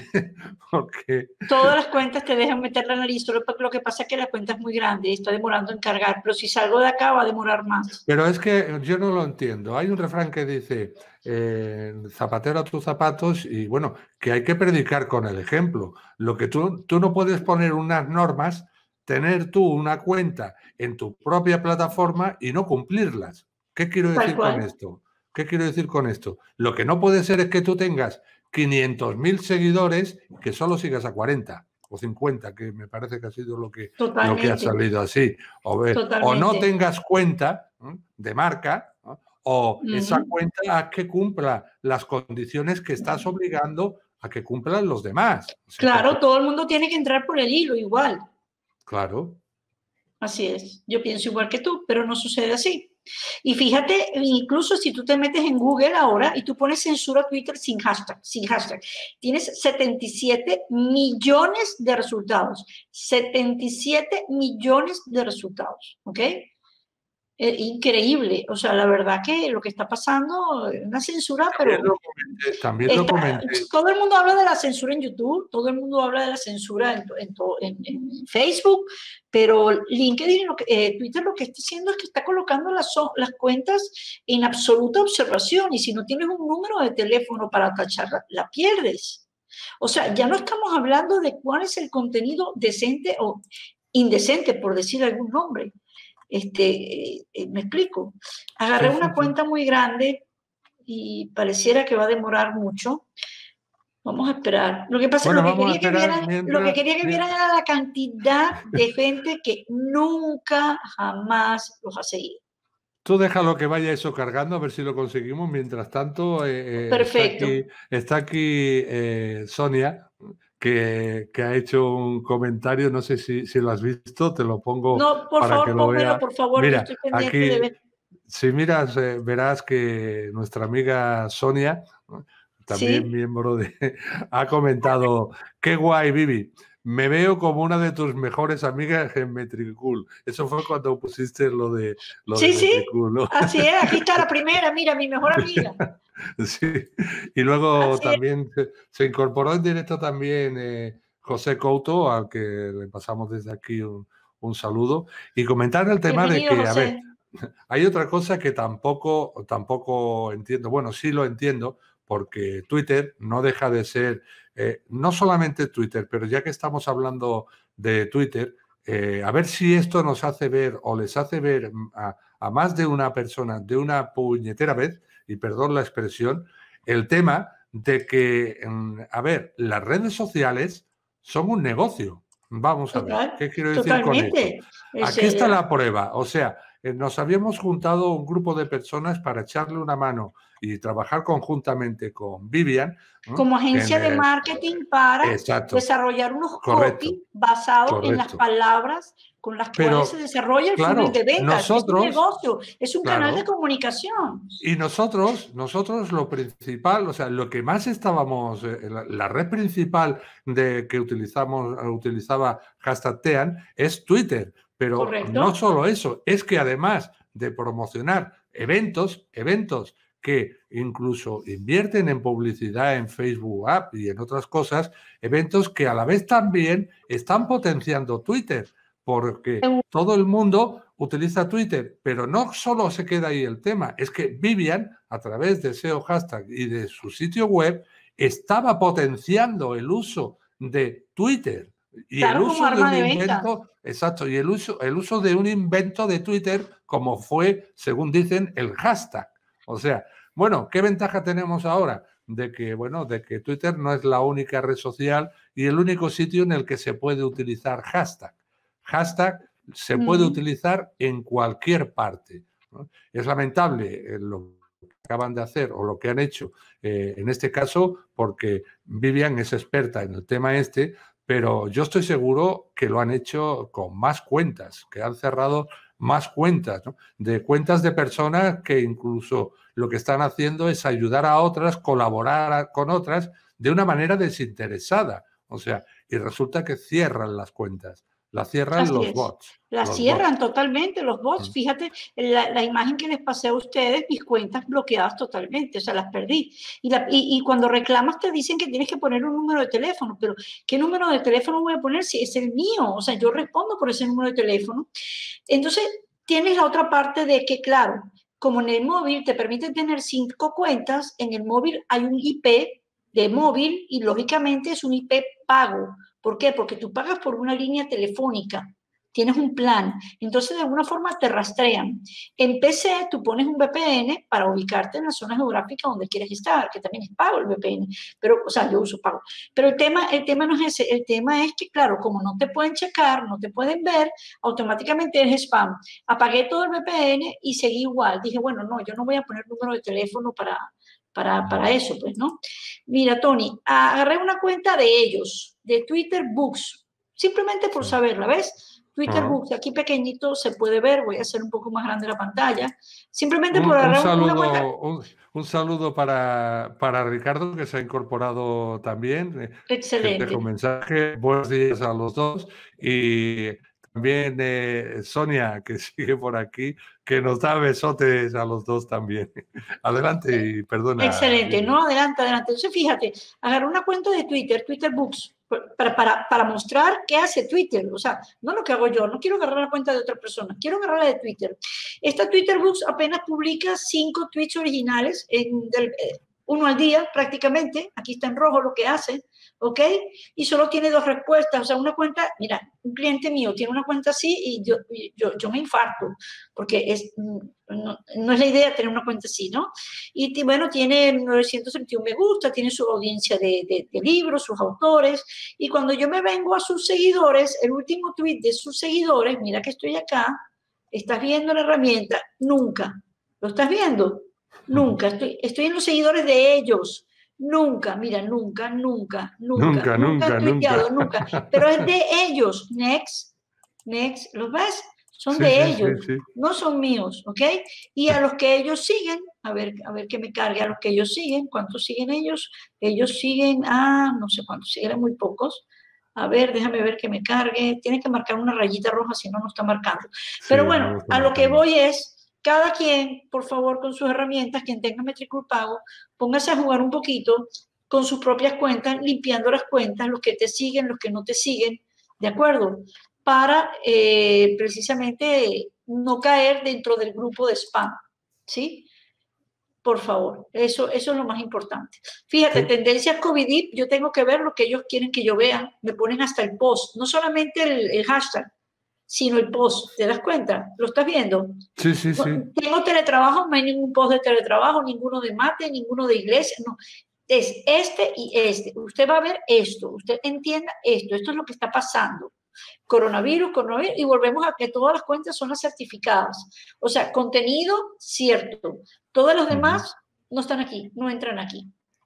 S1: porque
S2: Todas las cuentas te dejan meter la nariz, solo lo que pasa es que la cuenta es muy grande y está demorando en cargar, pero si salgo de acá va a demorar más.
S1: pero es que yo no lo entiendo. Hay un refrán que dice, eh, zapatero a tus zapatos, y bueno, que hay que predicar con el ejemplo. Lo que tú, tú no puedes poner unas normas, tener tú una cuenta en tu propia plataforma y no cumplirlas. ¿Qué quiero
S2: Tal
S1: decir con
S2: cual.
S1: esto? ¿Qué quiero decir con esto? Lo que no puede ser es que tú tengas quinientos mil seguidores que solo sigas a cuarenta o cincuenta, que me parece que ha sido lo que, lo que ha
S2: Totalmente,
S1: salido así. O, ver, o no
S2: totalmente.
S1: tengas cuenta, ¿no?, de marca, ¿no?, o esa
S2: Ujú.
S1: cuenta a que cumpla las condiciones que estás obligando a que cumplan los demás. O sea, porque,
S2: Claro, todo el mundo tiene que entrar por el hilo igual.
S1: claro,
S2: Así es. Yo pienso igual que tú, pero no sucede así. Y fíjate, incluso si tú te metes en Google ahora y tú pones censura Twitter sin hashtag, sin hashtag, tienes setenta y siete millones de resultados. setenta y siete millones de resultados, ¿ok? Eh, increíble. O sea, la verdad que lo que está pasando es una censura,
S1: también
S2: pero
S1: lo comenté, también lo
S2: está,
S1: comenté.
S2: todo el mundo habla de la censura en YouTube, todo el mundo habla de la censura en, en, en, en Facebook, pero LinkedIn, lo que, eh, Twitter lo que está haciendo es que está colocando las, las cuentas en absoluta observación y si no tienes un número de teléfono para tacharla, la pierdes. O sea, ya no estamos hablando de cuál es el contenido decente o indecente, por decir algún nombre. Este, eh, me explico. Agarré
S1: Sí, sí,
S2: una
S1: sí.
S2: cuenta muy grande y pareciera que va a demorar mucho. Vamos a esperar. Lo que pasa,
S1: Bueno,
S2: lo que
S1: vamos a
S2: quería que
S1: esperar
S2: vieran, lo que
S1: mientras...
S2: quería que vieran era la cantidad de gente que nunca, jamás los ha seguido.
S1: Tú déjalo que vaya eso cargando, a ver si lo conseguimos. Mientras tanto, eh, eh, está
S2: Perfecto.
S1: aquí, está aquí eh, Sonia, que, que ha hecho un comentario, no sé si, si lo has visto, te lo pongo
S2: No, por
S1: para que
S2: favor,
S1: lo
S2: pónmelo,
S1: vea.
S2: por favor, que
S1: Mira,
S2: estoy pendiente de
S1: aquí,
S2: ver.
S1: si miras, eh, verás que nuestra amiga Sonia, ¿no?, también
S2: Sí,
S1: miembro de, ha comentado, qué guay, Vivi. Me veo como una de tus mejores amigas en Metricool. Eso fue cuando pusiste lo de, lo de
S2: sí, sí.
S1: Metricool, ¿no?
S2: Así es, aquí está la primera, mira, mi mejor amiga.
S1: Sí. Y luego
S2: Así es.
S1: también se, se incorporó en directo también eh, José Couto, al que le pasamos desde aquí un, un saludo. Y comentar el tema de
S2: Bienvenido,
S1: que, a ver,
S2: José.
S1: hay otra cosa que tampoco, tampoco entiendo. Bueno, sí lo entiendo, porque Twitter no deja de ser, eh, no solamente Twitter, pero ya que estamos hablando de Twitter, eh, a ver si esto nos hace ver o les hace ver a, a más de una persona de una puñetera vez, y perdón la expresión, el tema de que, a ver, las redes sociales son un negocio. Vamos a ver,
S2: Total,
S1: ¿qué quiero decir con esto?
S2: totalmente.
S1: Aquí
S2: Ese,
S1: está la prueba, o sea, eh, nos habíamos juntado un grupo de personas para echarle una mano y trabajar conjuntamente con Vivian, ¿no?,
S2: como
S1: en
S2: agencia de
S1: el,
S2: marketing para
S1: exacto,
S2: desarrollar unos
S1: correcto,
S2: copy basados en las
S1: correcto.
S2: palabras con las cuales se
S1: Pero,
S2: desarrolla el funnel de
S1: claro,
S2: ventas. Es un
S1: nosotros,
S2: negocio, es un canal de
S1: claro,
S2: comunicación.
S1: y nosotros, nosotros lo principal, o sea, lo que más estábamos, eh, la, la red principal de que utilizamos, utilizaba hashtag Tean es Twitter. Pero no
S2: Correcto.
S1: solo eso, es que además de promocionar eventos, eventos que incluso invierten en publicidad en Facebook App y en otras cosas, eventos que a la vez también están potenciando Twitter, porque todo el mundo utiliza Twitter, pero no solo se queda ahí el tema, es que Vivian, a través de S E O hashtag y de su sitio web, estaba potenciando el uso de Twitter y el
S2: Claro, como
S1: uso de
S2: arma
S1: un
S2: de venta.
S1: invento, exacto, y el uso, el uso de un invento de Twitter como fue, según dicen, el hashtag. O sea, bueno, ¿qué ventaja tenemos ahora? De que, bueno, de que Twitter no es la única red social y el único sitio en el que se puede utilizar hashtag. Hashtag se puede
S2: Mm.
S1: utilizar en cualquier parte, ¿no? Es lamentable lo que acaban de hacer o lo que han hecho eh, en este caso, porque Vivian es experta en el tema este, pero yo estoy seguro que lo han hecho con más cuentas, que han cerrado más cuentas, ¿no?, de cuentas de personas que incluso lo que están haciendo es ayudar a otras, colaborar con otras de una manera desinteresada. O sea, y resulta que cierran las cuentas. La cierran
S2: Así
S1: los
S2: es.
S1: bots.
S2: La
S1: Los
S2: cierran
S1: bots.
S2: totalmente los bots.
S1: Mm.
S2: Fíjate, la, la imagen que les pasé a ustedes, mis cuentas bloqueadas totalmente, o sea, las perdí. Y, la, y, y cuando reclamas te dicen que tienes que poner un número de teléfono, pero ¿qué número de teléfono voy a poner si es el mío? O sea, yo respondo por ese número de teléfono. Entonces, tienes la otra parte de que, claro, como en el móvil te permite tener cinco cuentas, en el móvil hay un I P de móvil y lógicamente es un I P pago. ¿Por qué? Porque tú pagas por una línea telefónica, tienes un plan, entonces de alguna forma te rastrean. En P C tú pones un V P N para ubicarte en la zona geográfica donde quieres estar, que también es pago el V P N, pero, o sea, yo uso pago. Pero el tema, el tema no es ese, el tema es que, claro, como no te pueden checar, no te pueden ver, automáticamente eres spam. Apagué todo el V P N y seguí igual. Dije, bueno, no, yo no voy a poner número de teléfono para, para, para eso, pues, ¿no? Mira, Tony, agarré una cuenta de ellos, de Twitter Books, simplemente por
S1: Sí.
S2: saberla, ¿ves? Twitter
S1: Uh-huh.
S2: Books, aquí pequeñito se puede ver, voy a hacer un poco más grande la pantalla, simplemente
S1: Un,
S2: por
S1: un
S2: agarrar una cuenta.
S1: saludo, un, un saludo para, para Ricardo, que se ha incorporado también, eh, que deja un
S2: Excelente.
S1: mensaje. Buenos días a los dos. Y también eh, Sonia, que sigue por aquí, que nos da besotes a los dos también. Adelante y perdona,
S2: Excelente,
S1: Vivi.
S2: no, adelante, adelante. Entonces, fíjate, agarré una cuenta de Twitter, Twitter Books, para, para, para mostrar qué hace Twitter. O sea, no lo que hago yo, no quiero agarrar la cuenta de otra persona, quiero agarrar la de Twitter. Esta Twitter Books apenas publica cinco tweets originales, en del, eh, uno al día prácticamente. Aquí está en rojo lo que hace, ¿ok? Y solo tiene dos respuestas, o sea, una cuenta, mira, un cliente mío tiene una cuenta así y yo, yo, yo me infarto, porque es, no, no es la idea tener una cuenta así, ¿no? Y bueno, tiene novecientos treinta y uno me gusta, tiene su audiencia de, de, de libros, sus autores, y cuando yo me vengo a sus seguidores, el último tweet de sus seguidores, mira que estoy acá, estás viendo la herramienta, nunca, ¿lo estás viendo? Nunca, estoy, estoy en los seguidores de ellos. Nunca, mira, nunca, nunca, nunca,
S1: Nunca,
S2: nunca
S1: nunca,
S2: he tuiteado,
S1: nunca.
S2: nunca. Pero es de ellos. Next, next, ¿los ves? Son
S1: Sí,
S2: de
S1: sí, sí,
S2: ellos,
S1: sí.
S2: no son míos, ¿ok? Y a los que ellos siguen, a ver, a ver que me cargue, a los que ellos siguen, ¿cuántos siguen ellos? Ellos siguen, ah, no sé cuántos, siguen muy pocos. A ver, déjame ver que me cargue. Tiene que marcar una rayita roja, si no, no está marcando.
S1: Sí,
S2: Pero
S1: no
S2: bueno,
S1: lo está
S2: a lo que
S1: marcando.
S2: voy es, cada quien, por favor, con sus herramientas, quien tenga Metricool pago, póngase a jugar un poquito con sus propias cuentas, limpiando las cuentas, los que te siguen, los que no te siguen, ¿de acuerdo? Para eh, precisamente no caer dentro del grupo de spam, ¿sí? Por favor, eso, eso es lo más importante. Fíjate,
S1: Sí.
S2: tendencias COVID, yo tengo que ver lo que ellos quieren que yo vea, me ponen hasta el post, no solamente el, el hashtag, sino el post, ¿te das cuenta? ¿Lo estás viendo?
S1: Sí, sí, sí.
S2: Tengo teletrabajo, no hay ningún post de teletrabajo, ninguno de mate, ninguno de iglesia, no. Es este y este. Usted va a ver esto, usted entienda esto, esto es lo que está pasando. Coronavirus, coronavirus, y volvemos a que todas las cuentas son las certificadas. O sea, contenido, cierto. Todos los demás no están aquí, no entran aquí.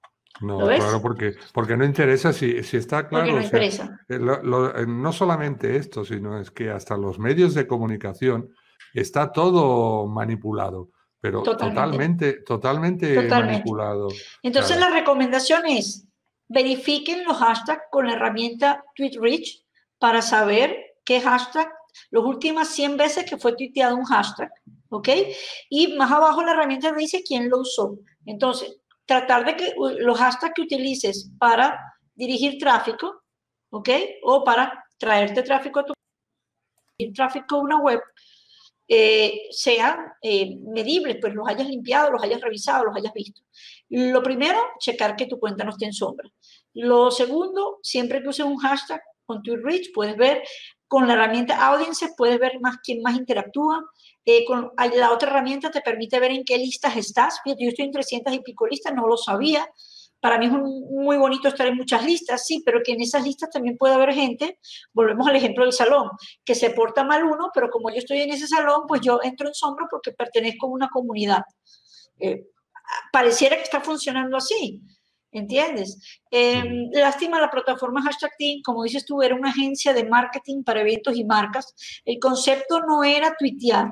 S2: ¿Lo
S1: No, claro,
S2: ves?
S1: porque, porque no interesa si, si está
S2: Porque
S1: claro,
S2: no
S1: o sea,
S2: interesa.
S1: eh, lo- lo- eh, no solamente esto, sino es que hasta los medios de comunicación está todo manipulado, pero
S2: Totalmente.
S1: totalmente, totalmente
S2: Totalmente.
S1: manipulado.
S2: Entonces,
S1: Claro.
S2: la recomendación es, verifiquen los hashtags con la herramienta TweetReach para saber qué hashtag, las últimas cien veces que fue tuiteado un hashtag, ¿ok? Y más abajo la herramienta dice quién lo usó. Entonces, tratar de que los hashtags que utilices para dirigir tráfico, ¿ok? O para traerte tráfico a tu tráfico a una web, eh, sean eh, medibles, pues los hayas limpiado, los hayas revisado, los hayas visto. Lo primero, checar que tu cuenta no esté en sombra. Lo segundo, siempre que uses un hashtag con TweetReach, puedes ver con la herramienta Audiences, puedes ver más quién más interactúa. Eh, con, la otra herramienta te permite ver en qué listas estás. Fíjate, yo estoy en trescientas y pico listas, no lo sabía. Para mí es un, muy bonito estar en muchas listas, sí, pero que en esas listas también puede haber gente, volvemos al ejemplo del salón, que se porta mal uno, pero como yo estoy en ese salón, pues yo entro en sombra porque pertenezco a una comunidad. Eh, pareciera que está funcionando así, ¿entiendes? Eh,
S1: Ujú.
S2: lástima, la plataforma Hashtag Team, como dices tú, era una agencia de marketing para eventos y marcas. El concepto no era tuitear,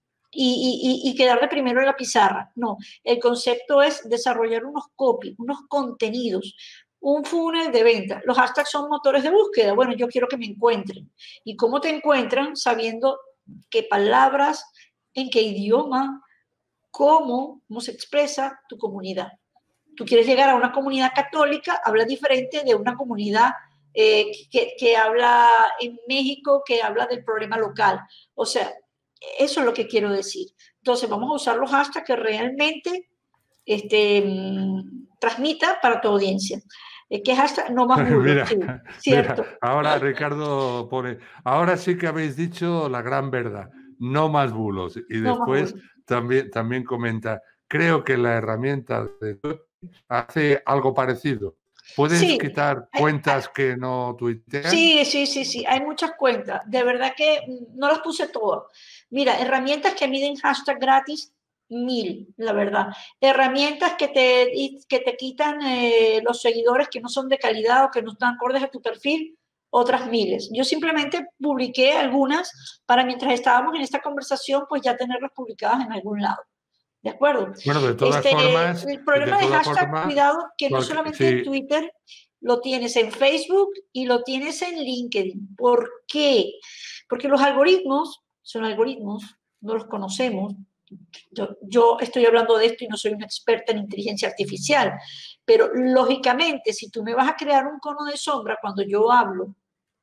S2: Y, y, y, quedar de primero en la pizarra. No, el concepto es desarrollar unos copy, unos contenidos, un funnel de venta. Los hashtags son motores de búsqueda. Bueno, yo quiero que me encuentren. ¿Y cómo te encuentran? Sabiendo qué palabras, en qué idioma, cómo, cómo se expresa tu comunidad. Tú quieres llegar a una comunidad católica, habla diferente de una comunidad eh, que, que habla en México, que habla del problema local. O sea, eso es lo que quiero decir. Entonces, vamos a usar los hashtags que realmente este, transmita para tu audiencia. ¿Qué hashtag? No más bulos,
S1: Mira,
S2: sí,
S1: mira,
S2: cierto.
S1: ahora Ricardo pone, ahora sí que habéis dicho la gran verdad, no más bulos. Y
S2: No más
S1: después
S2: bulos.
S1: también, también comenta, creo que la herramienta de hace algo parecido. ¿Puedes
S2: Sí,
S1: quitar
S2: hay, hay,
S1: cuentas que no tuitean?
S2: sí, sí, sí, sí, hay muchas cuentas. De verdad que no las puse todas. Mira, herramientas que miden hashtag gratis, mil, la verdad. Herramientas que te, que te quitan eh, los seguidores que no son de calidad o que no están acordes a tu perfil, otras miles. Yo simplemente publiqué algunas para mientras estábamos en esta conversación, pues ya tenerlas publicadas en algún lado. ¿De acuerdo?
S1: Bueno, de todas
S2: Este,
S1: formas,
S2: el
S1: de
S2: problema de
S1: todas
S2: hashtag,
S1: formas,
S2: cuidado, que no
S1: porque,
S2: solamente en
S1: sí,
S2: Twitter, lo tienes en Facebook y lo tienes en LinkedIn. ¿Por qué? Porque los algoritmos son algoritmos, no los conocemos. Yo, yo estoy hablando de esto y no soy una experta en inteligencia artificial, pero lógicamente, si tú me vas a crear un cono de sombra cuando yo hablo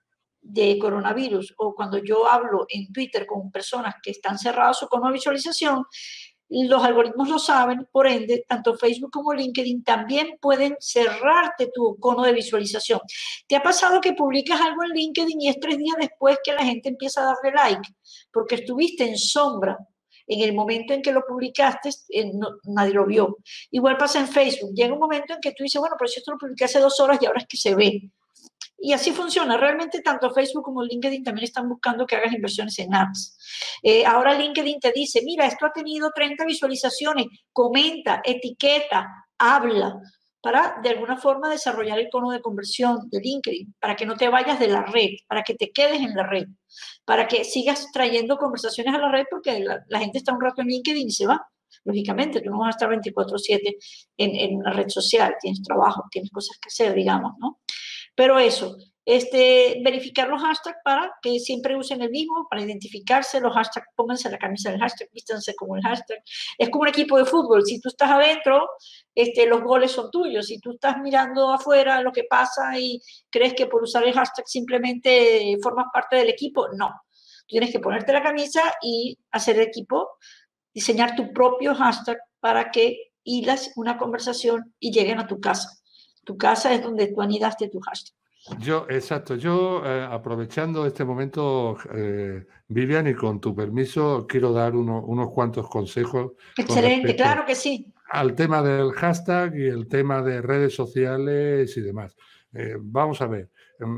S2: de coronavirus o cuando yo hablo en Twitter con personas que están cerradas su cono de visualización, los algoritmos lo saben, por ende, tanto Facebook como LinkedIn también pueden cerrarte tu cono de visualización. ¿Te ha pasado que publicas algo en LinkedIn y es tres días después que la gente empieza a darle like? Porque estuviste en sombra. En el momento en que lo publicaste, eh, no, nadie lo vio. Igual pasa en Facebook. Llega un momento en que tú dices, bueno, pero si esto lo publiqué hace dos horas y ahora es que se ve. Y así funciona. Realmente tanto Facebook como LinkedIn también están buscando que hagas inversiones en ads. Eh, ahora LinkedIn te dice, mira, esto ha tenido treinta visualizaciones, comenta, etiqueta, habla, para de alguna forma desarrollar el cono de conversión de LinkedIn, para que no te vayas de la red, para que te quedes en la red, para que sigas trayendo conversaciones a la red, porque la, la gente está un rato en LinkedIn y se va. Lógicamente, tú no vas a estar veinticuatro siete en, en una red social, tienes trabajo, tienes cosas que hacer, digamos, ¿no? Pero eso, este, verificar los hashtags para que siempre usen el mismo, para identificarse, los hashtags, pónganse la camisa del hashtag, vístanse como el hashtag. Es como un equipo de fútbol, si tú estás adentro, este, los goles son tuyos. Si tú estás mirando afuera lo que pasa y crees que por usar el hashtag simplemente formas parte del equipo, no. Tú tienes que ponerte la camisa y hacer el equipo, diseñar tu propio hashtag para que hilas una conversación y lleguen a tu casa. Tu casa es donde tú anidaste tu hashtag.
S1: Yo, exacto, yo eh, aprovechando este momento, eh, Vivian, y con tu permiso, quiero dar uno, unos cuantos consejos.
S2: Excelente, claro que sí.
S1: Al tema del hashtag y el tema de redes sociales y demás. Eh, vamos a ver,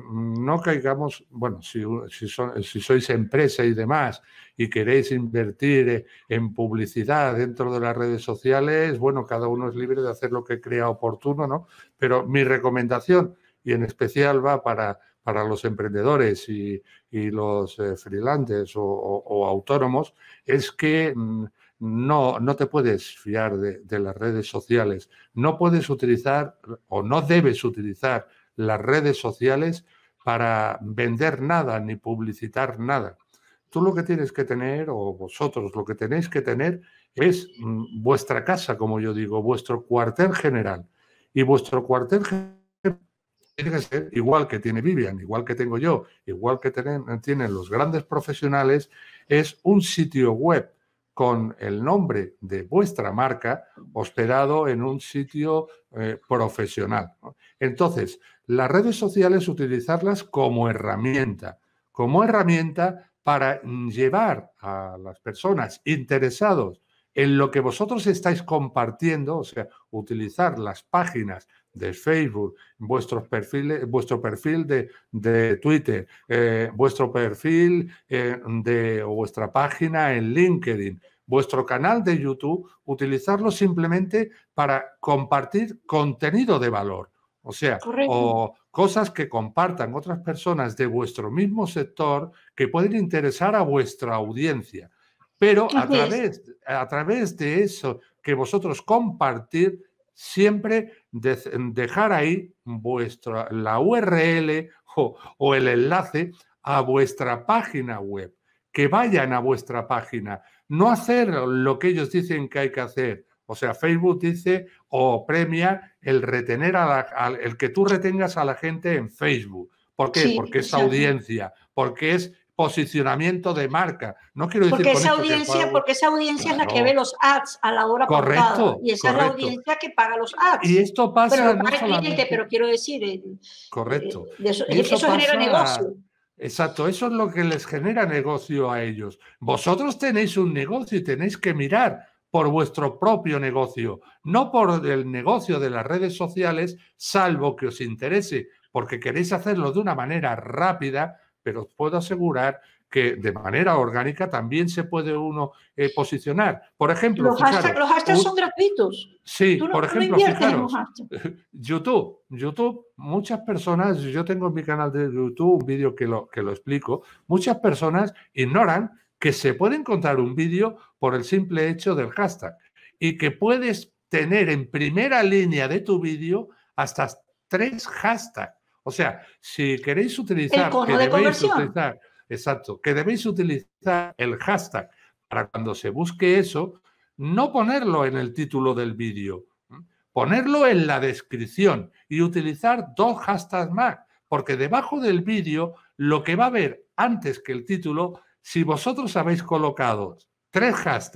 S1: no caigamos, bueno, si, si, son, si sois empresa y demás y queréis invertir en publicidad dentro de las redes sociales, bueno, cada uno es libre de hacer lo que crea oportuno, ¿no? Pero mi recomendación, y en especial va para, para los emprendedores y, y los eh, freelancers o, o, o autónomos, es que mmm, no, no te puedes fiar de, de las redes sociales. No puedes utilizar o no debes utilizar las redes sociales para vender nada ni publicitar nada. Tú lo que tienes que tener, o vosotros lo que tenéis que tener, es mmm, vuestra casa, como yo digo, vuestro cuartel general. Y vuestro cuartel general tiene que ser igual que tiene Vivian, igual que tengo yo, igual que tienen, tienen los grandes profesionales, es un sitio web con el nombre de vuestra marca hospedado en un sitio eh, profesional, ¿no? Entonces, las redes sociales, utilizarlas como herramienta, como herramienta para llevar a las personas interesados en lo que vosotros estáis compartiendo, o sea, utilizar las páginas de Facebook, vuestros perfiles, vuestro perfil de, de Twitter, eh, vuestro perfil eh, de, o vuestra página en LinkedIn, vuestro canal de YouTube, utilizarlo simplemente para compartir contenido de valor. O sea,
S2: Correcto.
S1: o cosas que compartan otras personas de vuestro mismo sector que pueden interesar a vuestra audiencia. Pero a través, a través de eso que vosotros compartir, siempre de, dejar ahí vuestra, la U R L o, o el enlace a vuestra página web. Que vayan a vuestra página. No hacer lo que ellos dicen que hay que hacer. O sea, Facebook dice o premia el retener a la, a, el que tú retengas a la gente en Facebook. ¿Por qué? Sí, porque es exacto. Audiencia, porque es posicionamiento de marca. No quiero decir
S2: porque
S1: con
S2: esa
S1: esto
S2: audiencia,
S1: que
S2: porque esa audiencia claro. es la que ve los ads a la hora
S1: correcto,
S2: pautada, y esa
S1: correcto.
S2: es la audiencia que paga los ads.
S1: Y esto pasa
S2: pero no
S1: no solamente...
S2: cliente, pero quiero decir, eh,
S1: correcto.
S2: Eh, eso,
S1: y eso,
S2: eso
S1: pasa...
S2: genera negocio.
S1: Exacto, eso es lo que les genera negocio a ellos. Vosotros tenéis un negocio y tenéis que mirar por vuestro propio negocio, no por el negocio de las redes sociales, salvo que os interese, porque queréis hacerlo de una manera rápida, pero os puedo asegurar que de manera orgánica también se puede uno eh, posicionar. Por ejemplo,
S2: los
S1: fijaros,
S2: hashtags, los hashtags
S1: un...
S2: son gratuitos.
S1: Sí,
S2: no,
S1: por ejemplo,
S2: no
S1: fijaros, YouTube, YouTube, muchas personas, yo tengo en mi canal de YouTube un vídeo que lo, que lo explico, muchas personas ignoran que se puede encontrar un vídeo por el simple hecho del hashtag y que puedes tener en primera línea de tu vídeo hasta tres hashtags. O sea, si queréis utilizar,
S2: el cono
S1: que
S2: de
S1: debéis
S2: conversión.
S1: utilizar, exacto, que debéis utilizar el hashtag para cuando se busque eso, no ponerlo en el título del vídeo, ponerlo en la descripción y utilizar dos hashtags más, porque debajo del vídeo lo que va a ver antes que el título, si vosotros habéis colocado tres hashtags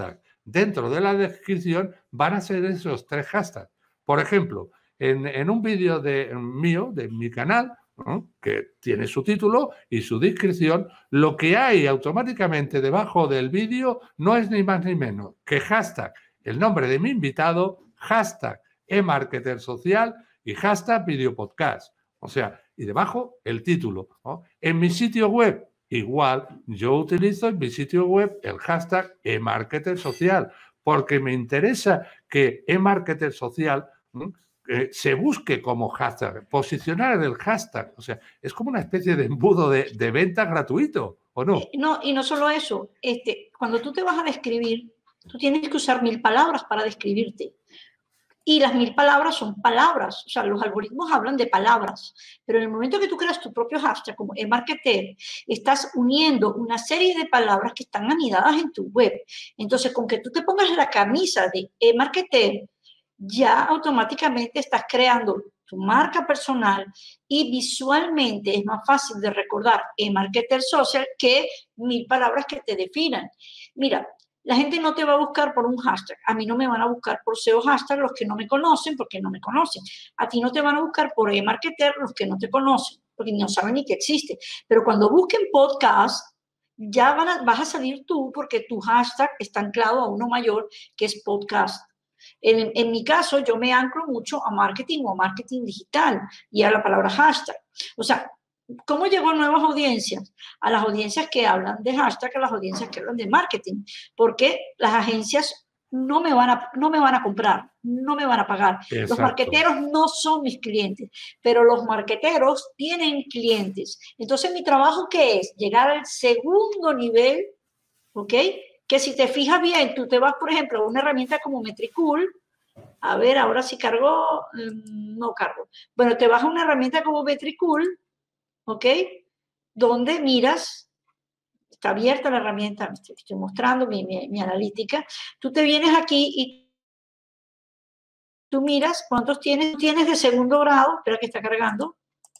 S1: dentro de la descripción van a ser esos tres hashtags. Por ejemplo, en, en un vídeo de, mío, de mi canal, ¿no?, que tiene su título y su descripción, lo que hay automáticamente debajo del vídeo no es ni más ni menos que hashtag el nombre de mi invitado, hashtag eMarketer Social y hashtag videopodcast. O sea, y debajo el título, ¿no? En mi sitio web, igual, yo utilizo en mi sitio web el hashtag eMarketer Social, porque me interesa que eMarketer Social ¿no? Eh, se busque como hashtag, posicionar el hashtag. O sea, es como una especie de embudo de, de venta gratuito, ¿o no?
S2: Eh, no, y no solo eso. Este, cuando tú te vas a describir, tú tienes que usar mil palabras para describirte. Y las mil palabras son palabras. O sea, los algoritmos hablan de palabras. Pero en el momento que tú creas tu propio hashtag como eMarketer, estás uniendo una serie de palabras que están anidadas en tu web. Entonces, con que tú te pongas la camisa de eMarketer, ya automáticamente estás creando tu marca personal y visualmente es más fácil de recordar eMarketer Social que mil palabras que te definan. Mira, la gente no te va a buscar por un hashtag. A mí no me van a buscar por S E O hashtag los que no me conocen porque no me conocen. A ti no te van a buscar por eMarketer los que no te conocen porque no saben ni que existe. Pero cuando busquen podcast, ya van a, vas a salir tú porque tu hashtag está anclado a uno mayor que es podcast. En, en mi caso, yo me anclo mucho a marketing o a marketing digital y a la palabra hashtag. O sea, ¿cómo llegó a nuevas audiencias? A las audiencias que hablan de hashtag, a las audiencias que hablan de marketing. Porque las agencias no me van a, no me van a comprar, no me van a pagar. Exacto. Los marqueteros no son mis clientes, pero los marqueteros tienen clientes. Entonces, ¿mi trabajo qué es? Llegar al segundo nivel, ¿ok? Que si te fijas bien, tú te vas, por ejemplo, a una herramienta como Metricool, a ver, ahora sí cargó, no cargo. Bueno, te vas a una herramienta como Metricool, ¿ok? Donde miras, está abierta la herramienta, estoy, estoy mostrando mi, mi, mi analítica, tú te vienes aquí y tú miras cuántos tienes, tienes de segundo grado, espera que está cargando,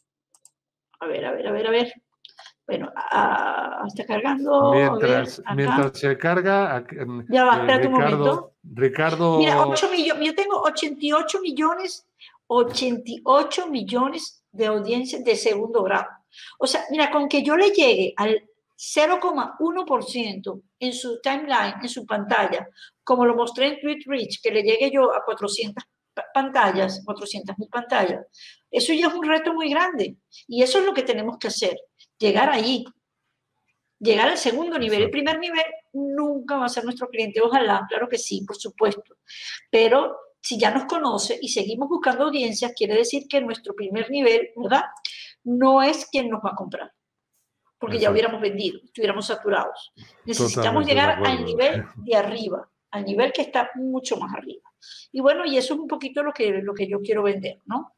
S2: a ver, a ver, a ver, a ver. Bueno, uh, está cargando.
S1: Mientras,
S2: a ver,
S1: mientras se carga,
S2: ya va,
S1: eh,
S2: espérate
S1: Ricardo,
S2: un momento.
S1: Ricardo.
S2: Mira, ocho millones, yo tengo ochenta y ocho millones, ochenta y ocho millones de audiencias de segundo grado. O sea, mira, con que yo le llegue al cero coma uno por ciento en su timeline, en su pantalla, como lo mostré en TweetReach, que le llegue yo a cuatrocientas pantallas, cuatrocientas mil pantallas, eso ya es un reto muy grande. Y eso es lo que tenemos que hacer. Llegar allí, llegar al segundo nivel. El primer nivel nunca va a ser nuestro cliente, ojalá, claro que sí, por supuesto. Pero si ya nos conoce y seguimos buscando audiencias, quiere decir que nuestro primer nivel, ¿verdad?, no es quien nos va a comprar, porque Exacto. ya hubiéramos vendido, estuviéramos saturados. Necesitamos Totalmente llegar al nivel de arriba, al nivel que está mucho más arriba. Y bueno, y eso es un poquito lo que, lo que yo quiero vender, ¿no?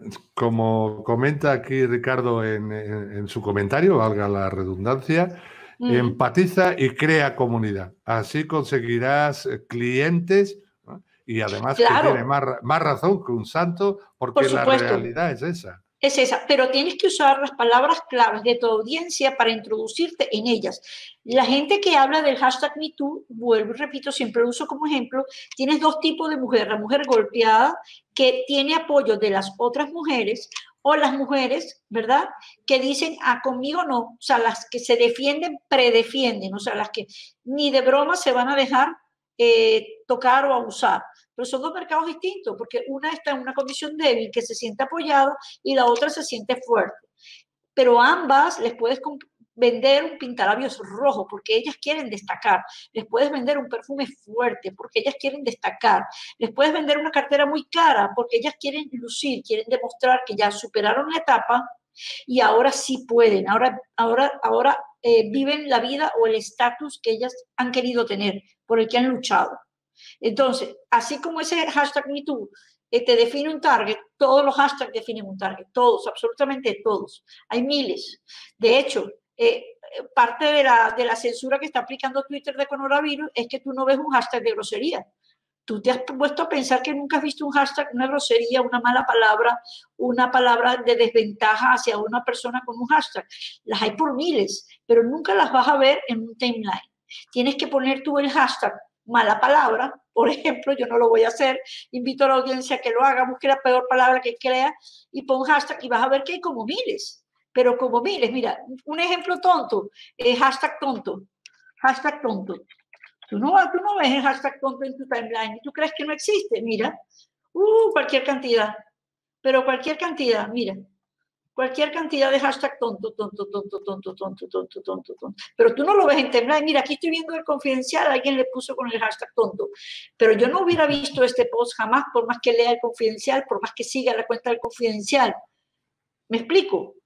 S1: Como comenta aquí Ricardo en, en, en su comentario, valga la redundancia, mm. empatiza y crea comunidad. Así conseguirás clientes, ¿no? Y además claro. que tiene más, más razón que un santo, porque Por la realidad es esa.
S2: Es esa, pero tienes que usar las palabras claves de tu audiencia para introducirte en ellas. La gente que habla del hashtag MeToo, vuelvo y repito, siempre lo uso como ejemplo, tienes dos tipos de mujer, la mujer golpeada que tiene apoyo de las otras mujeres o las mujeres, ¿verdad?, que dicen, ah, conmigo no, o sea, las que se defienden, predefienden, o sea, las que ni de broma se van a dejar eh, tocar o abusar. Pero son dos mercados distintos, porque una está en una condición débil que se siente apoyada y la otra se siente fuerte. Pero ambas les puedes vender un pintalabios rojo porque ellas quieren destacar. Les puedes vender un perfume fuerte porque ellas quieren destacar. Les puedes vender una cartera muy cara porque ellas quieren lucir, quieren demostrar que ya superaron la etapa y ahora sí pueden. Ahora, ahora, ahora eh, viven la vida o el estatus que ellas han querido tener, por el que han luchado. Entonces, así como ese hashtag MeToo eh, te define un target, todos los hashtags definen un target, todos, absolutamente todos. Hay miles. De hecho, eh, parte de la, de la censura que está aplicando Twitter de coronavirus es que tú no ves un hashtag de grosería. Tú te has puesto a pensar que nunca has visto un hashtag, una grosería, una mala palabra, una palabra de desventaja hacia una persona con un hashtag. Las hay por miles, pero nunca las vas a ver en un timeline. Tienes que poner tú el hashtag mala palabra, por ejemplo, yo no lo voy a hacer, invito a la audiencia a que lo haga, busque la peor palabra que crea y pon hashtag y vas a ver que hay como miles, pero como miles. Mira, un ejemplo tonto, eh, hashtag tonto, hashtag tonto. Tú no, tú no ves el hashtag tonto en tu timeline, ¿tú crees que no existe? Mira, uh, cualquier cantidad, pero cualquier cantidad, mira. Cualquier cantidad de hashtag tonto, tonto, tonto, tonto, tonto, tonto, tonto, tonto. Pero tú no lo ves en timeline. Mira, aquí estoy viendo el confidencial, alguien le puso con el hashtag tonto. Pero yo no hubiera visto este post jamás, por más que lea el confidencial, por más que siga la cuenta del confidencial. ¿Me explico?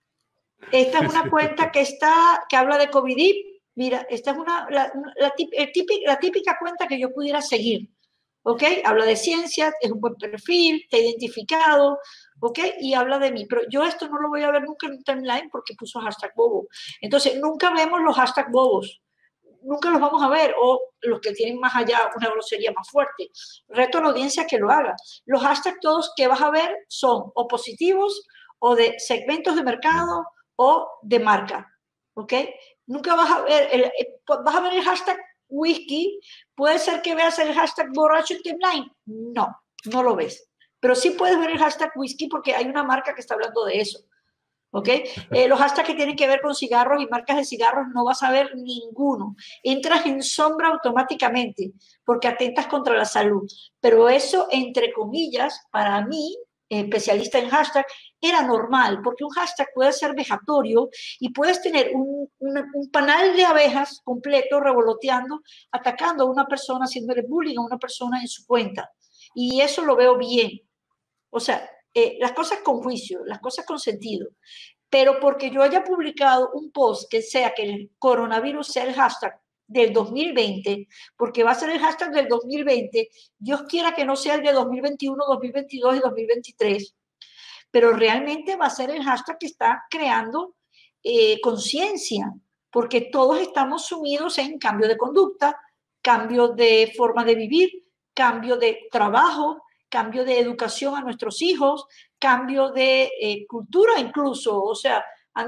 S2: Esta es una cuenta que está, que habla de COVID. Mira, esta es una, la, la, típica, la típica cuenta que yo pudiera seguir. ¿Ok? Habla de ciencia, es un buen perfil, está identificado, ¿ok? Y habla de mí. Pero yo esto no lo voy a ver nunca en un timeline porque puso hashtag bobo. Entonces, nunca vemos los hashtag bobos. Nunca los vamos a ver. O los que tienen más allá una grosería más fuerte. Reto a la audiencia que lo haga. Los hashtags todos que vas a ver son o positivos o de segmentos de mercado o de marca, ¿ok? Nunca vas a ver, el, vas a ver el hashtag whisky, puede ser que veas el hashtag borracho en timeline, no, no lo ves, pero sí puedes ver el hashtag whisky porque hay una marca que está hablando de eso, ¿ok? Eh, los hashtags que tienen que ver con cigarros y marcas de cigarros no vas a ver ninguno, entras en sombra automáticamente porque atentas contra la salud, pero eso, entre comillas, para mí, especialista en hashtag, era normal, porque un hashtag puede ser vejatorio y puedes tener un, un, un panal de abejas completo revoloteando, atacando a una persona, haciéndole bullying a una persona en su cuenta. Y eso lo veo bien. O sea, eh, las cosas con juicio, las cosas con sentido. Pero porque yo haya publicado un post que sea que el coronavirus sea el hashtag del dos mil veinte, porque va a ser el hashtag del dos mil veinte, Dios quiera que no sea el de dos mil veintiuno, dos mil veintidós y dos mil veintitrés, pero realmente va a ser el hashtag que está creando eh, conciencia, porque todos estamos sumidos en cambio de conducta, cambio de forma de vivir, cambio de trabajo, cambio de educación a nuestros hijos, cambio de eh, cultura incluso, o sea,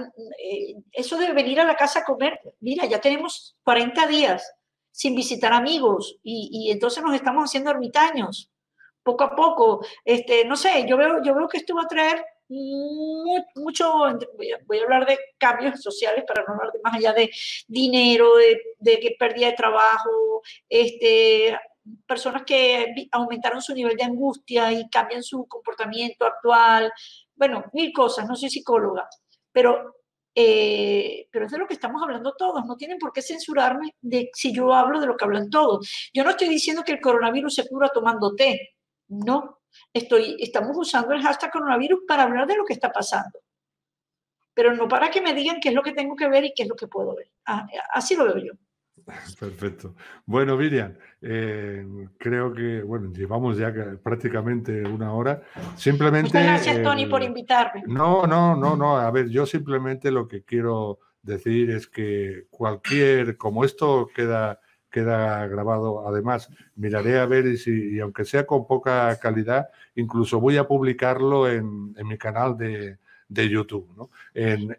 S2: eh, eso de venir a la casa a comer, mira, ya tenemos cuarenta días sin visitar amigos y, y entonces nos estamos haciendo ermitaños poco a poco, este, no sé, yo veo, yo veo que esto va a traer muy, mucho, voy a, voy a hablar de cambios sociales para no hablar de más allá de dinero, de, de que pérdida de trabajo, este, personas que aumentaron su nivel de angustia y cambian su comportamiento actual, bueno, mil cosas, no soy psicóloga, pero eh, pero es de lo que estamos hablando todos, no tienen por qué censurarme de si yo hablo de lo que hablan todos. Yo no estoy diciendo que el coronavirus se cura tomando té, no, estoy, estamos usando el hashtag coronavirus para hablar de lo que está pasando, pero no para que me digan qué es lo que tengo que ver y qué es lo que puedo ver. Así lo veo yo.
S1: Perfecto. Bueno, Miriam, eh, creo que, bueno, llevamos ya prácticamente una hora. Simplemente...
S2: Muchas gracias, eh, Tony, por invitarme.
S1: No, no, no, no. A ver, yo simplemente lo que quiero decir es que cualquier, como esto queda, queda grabado, además, miraré a ver y, si, y aunque sea con poca calidad, incluso voy a publicarlo en, en mi canal de, de YouTube, ¿no? En,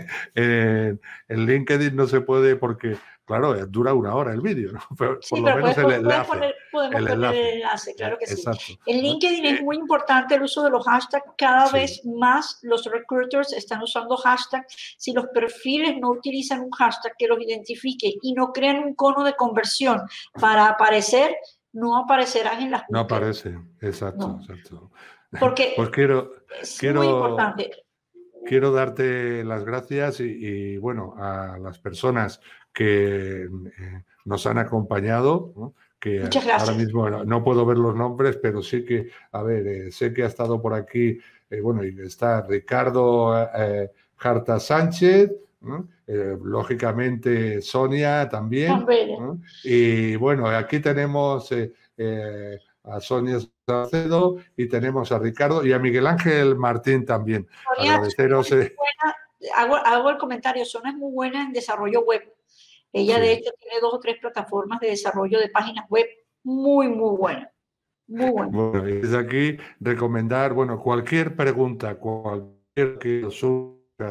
S1: en, en LinkedIn no se puede porque... Claro, dura una hora el vídeo, ¿no? Pero
S2: sí,
S1: por lo
S2: pero
S1: menos
S2: puedes,
S1: el enlace.
S2: Poner, podemos
S1: el
S2: poner
S1: enlace.
S2: el enlace, claro que
S1: Exacto.
S2: sí. En LinkedIn ¿no? es muy importante el uso de los hashtags. Cada sí. vez más los recruiters están usando hashtags. Si los perfiles no utilizan un hashtag que los identifique y no crean un cono de conversión para aparecer, no aparecerán en las búsquedas.
S1: No aparece, exacto,
S2: no.
S1: exacto.
S2: Porque
S1: pues quiero,
S2: es
S1: quiero,
S2: muy importante.
S1: Quiero darte las gracias y, y bueno, a las personas que eh, nos han acompañado, ¿no? Que
S2: Muchas gracias.
S1: Ahora mismo no, no puedo ver los nombres, pero sí que, a ver, eh, sé que ha estado por aquí, eh, bueno, y está Ricardo eh, Jarta Sánchez, ¿no? eh, lógicamente Sonia también, ¿no? Y bueno, aquí tenemos eh, eh, a Sonia Salcedo y tenemos a Ricardo y a Miguel Ángel Martín también. Sonia, agradeceros. Eh.
S2: Buena, hago, hago el comentario, Sonia es muy buena en desarrollo web. Ella sí. de hecho tiene dos o tres plataformas de desarrollo de páginas web muy, muy buenas. Muy buenas.
S1: Bueno, y desde aquí recomendar, bueno, cualquier pregunta, cualquier que surja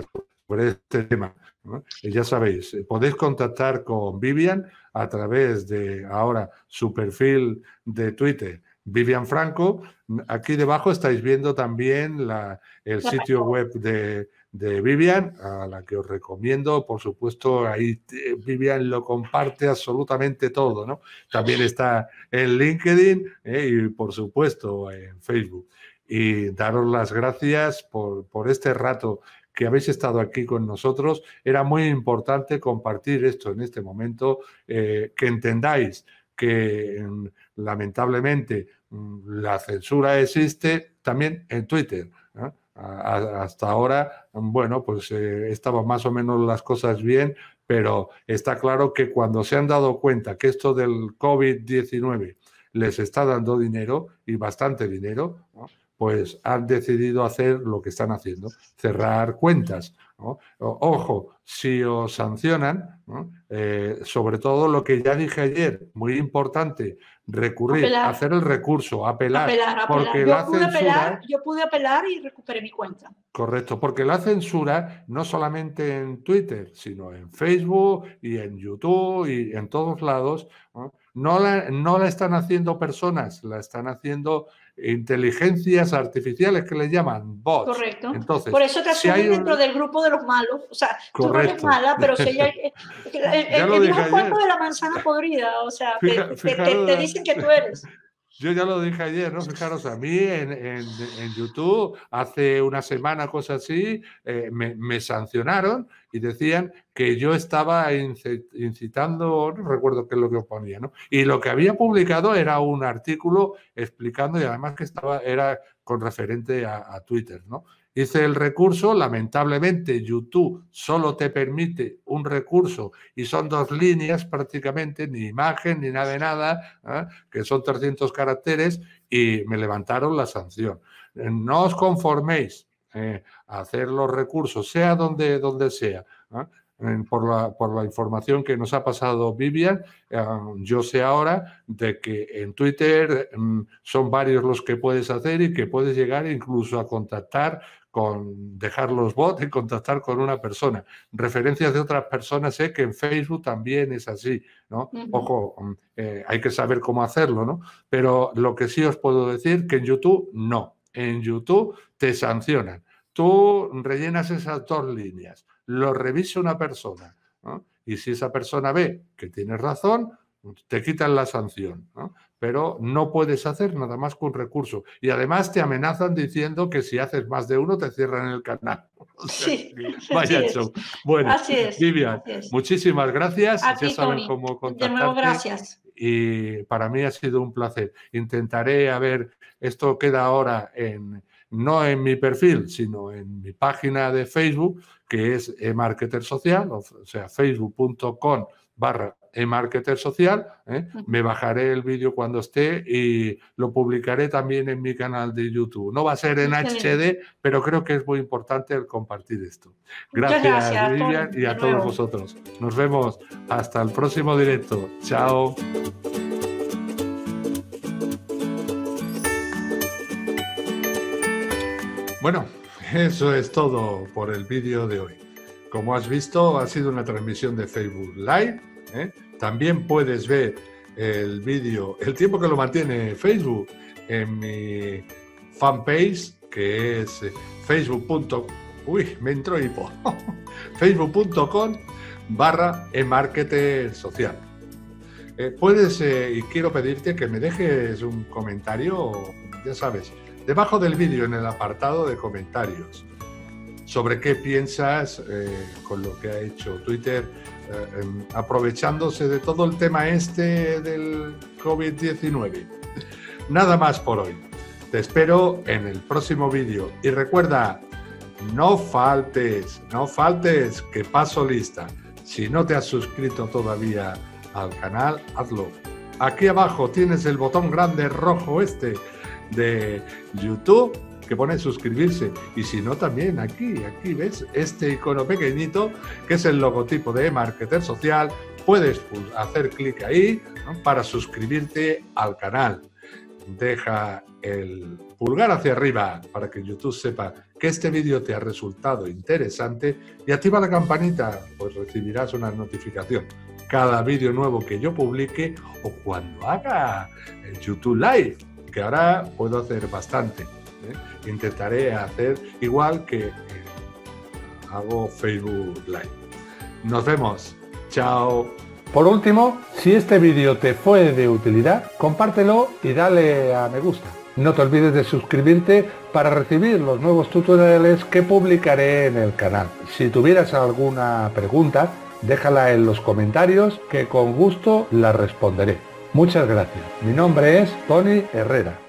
S1: sobre este tema, ¿no? Ya sabéis, podéis contactar con Vivian a través de ahora su perfil de Twitter, Vivian Franco. Aquí debajo estáis viendo también la, el sitio web de, de Vivian, a la que os recomiendo. Por supuesto, ahí Vivian lo comparte absolutamente todo, ¿no? También está en LinkedIn, ¿eh? Y por supuesto en Facebook. Y daros las gracias por, por este rato que habéis estado aquí con nosotros. Era muy importante compartir esto en este momento, eh, que entendáis que lamentablemente la censura existe también en Twitter, ¿no? Hasta ahora, bueno, pues eh, estaban más o menos las cosas bien, pero está claro que cuando se han dado cuenta que esto del COVID diecinueve les está dando dinero, y bastante dinero, ¿no?, pues han decidido hacer lo que están haciendo, cerrar cuentas, ¿no? Ojo, si os sancionan, ¿no?, eh, sobre todo lo que ya dije ayer, muy importante, recurrir,
S2: apelar.
S1: hacer el recurso, apelar,
S2: apelar, apelar.
S1: porque
S2: Yo,
S1: la
S2: pude
S1: censura...
S2: apelar, yo pude apelar y recuperé mi cuenta.
S1: Correcto, porque la censura no solamente en Twitter, sino en Facebook y en YouTube y en todos lados, ¿no? No la, no la están haciendo personas, la están haciendo inteligencias artificiales, que le llaman bots.
S2: Correcto.
S1: Entonces,
S2: por eso te
S1: si
S2: asumen
S1: hay un...
S2: dentro del grupo de los malos. O sea,
S1: Correcto.
S2: tú no eres mala, pero si ella... El, el, el viejo cuento de la manzana podrida, o sea, Fija, te, te, te, te dicen que tú eres.
S1: Yo ya lo dije ayer, ¿no? Fijaros, a mí en, en, en YouTube hace una semana, cosas así, eh, me, me sancionaron y decían que yo estaba incitando, no recuerdo qué es lo que ponía, ¿no? Y lo que había publicado era un artículo explicando, y además que estaba, era con referente a, a Twitter, ¿no? Hice el recurso, lamentablemente YouTube solo te permite un recurso y son dos líneas prácticamente, ni imagen ni nada de nada, ¿eh?, que son trescientos caracteres, y me levantaron la sanción. No os conforméis eh, a hacer los recursos, sea donde, donde sea, ¿eh? Por la, por la información que nos ha pasado Vivian, eh, yo sé ahora de que en Twitter eh, son varios los que puedes hacer y que puedes llegar incluso a contactar con dejar los bots y contactar con una persona. Referencias de otras personas, sé que en Facebook también es así, ¿no? Uh-huh. Ojo, eh, hay que saber cómo hacerlo, ¿no? Pero lo que sí os puedo decir que en YouTube no. En YouTube te sancionan. Tú rellenas esas dos líneas, lo revisa una persona, ¿no? Y si esa persona ve que tienes razón, te quitan la sanción, ¿no? Pero no puedes hacer nada más con recurso. Y además te amenazan diciendo que si haces más de uno te cierran el canal. O sea,
S2: sí,
S1: vaya
S2: así
S1: show.
S2: Es.
S1: Bueno,
S2: así es,
S1: Vivian,
S2: así es.
S1: muchísimas gracias.
S2: A ti,
S1: ya saben
S2: Tony.
S1: cómo contactarte.
S2: De nuevo, gracias.
S1: Y para mí ha sido un placer. Intentaré, a ver, esto queda ahora en... no en mi perfil, sino en mi página de Facebook, que es eMarketer Social, o sea, facebook punto com barra eMarketer Social. ¿eh? Me bajaré el vídeo cuando esté y lo publicaré también en mi canal de YouTube. No va a ser en H D, pero creo que es muy importante el compartir esto. Gracias, gracias Vivian, y a todos nuevo. vosotros. Nos vemos hasta el próximo directo. Chao. Bueno, eso es todo por el vídeo de hoy. Como has visto, ha sido una transmisión de Facebook Live, ¿eh? También puedes ver el vídeo, el tiempo que lo mantiene Facebook, en mi fanpage, que es facebook punto com. Uy, me entró hipo. facebook punto com barra eMarketer Social. Eh, puedes, eh, y quiero pedirte que me dejes un comentario, ya sabes, debajo del vídeo en el apartado de comentarios, sobre qué piensas eh, con lo que ha hecho Twitter, eh, eh, aprovechándose de todo el tema este del COVID diecinueve. Nada más por hoy. Te espero en el próximo vídeo. Y recuerda, no faltes, no faltes, que paso lista. Si no te has suscrito todavía al canal, hazlo. Aquí abajo tienes el botón grande rojo este de YouTube que pone suscribirse, y si no también aquí, aquí ves este icono pequeñito que es el logotipo de eMarketer Social. Puedes hacer clic ahí, ¿no?, para suscribirte al canal. Deja el pulgar hacia arriba para que YouTube sepa que este vídeo te ha resultado interesante y activa la campanita, pues recibirás una notificación cada vídeo nuevo que yo publique o cuando haga el YouTube Live, que ahora puedo hacer bastante. ¿eh? Intentaré hacer igual que eh, hago Facebook Live. Nos vemos. Chao.
S3: Por último, si este vídeo te fue de utilidad, compártelo y dale a me gusta. No te olvides de suscribirte para recibir los nuevos tutoriales que publicaré en el canal. Si tuvieras alguna pregunta, déjala en los comentarios que con gusto la responderé. Muchas gracias. Mi nombre es Tony Herrera.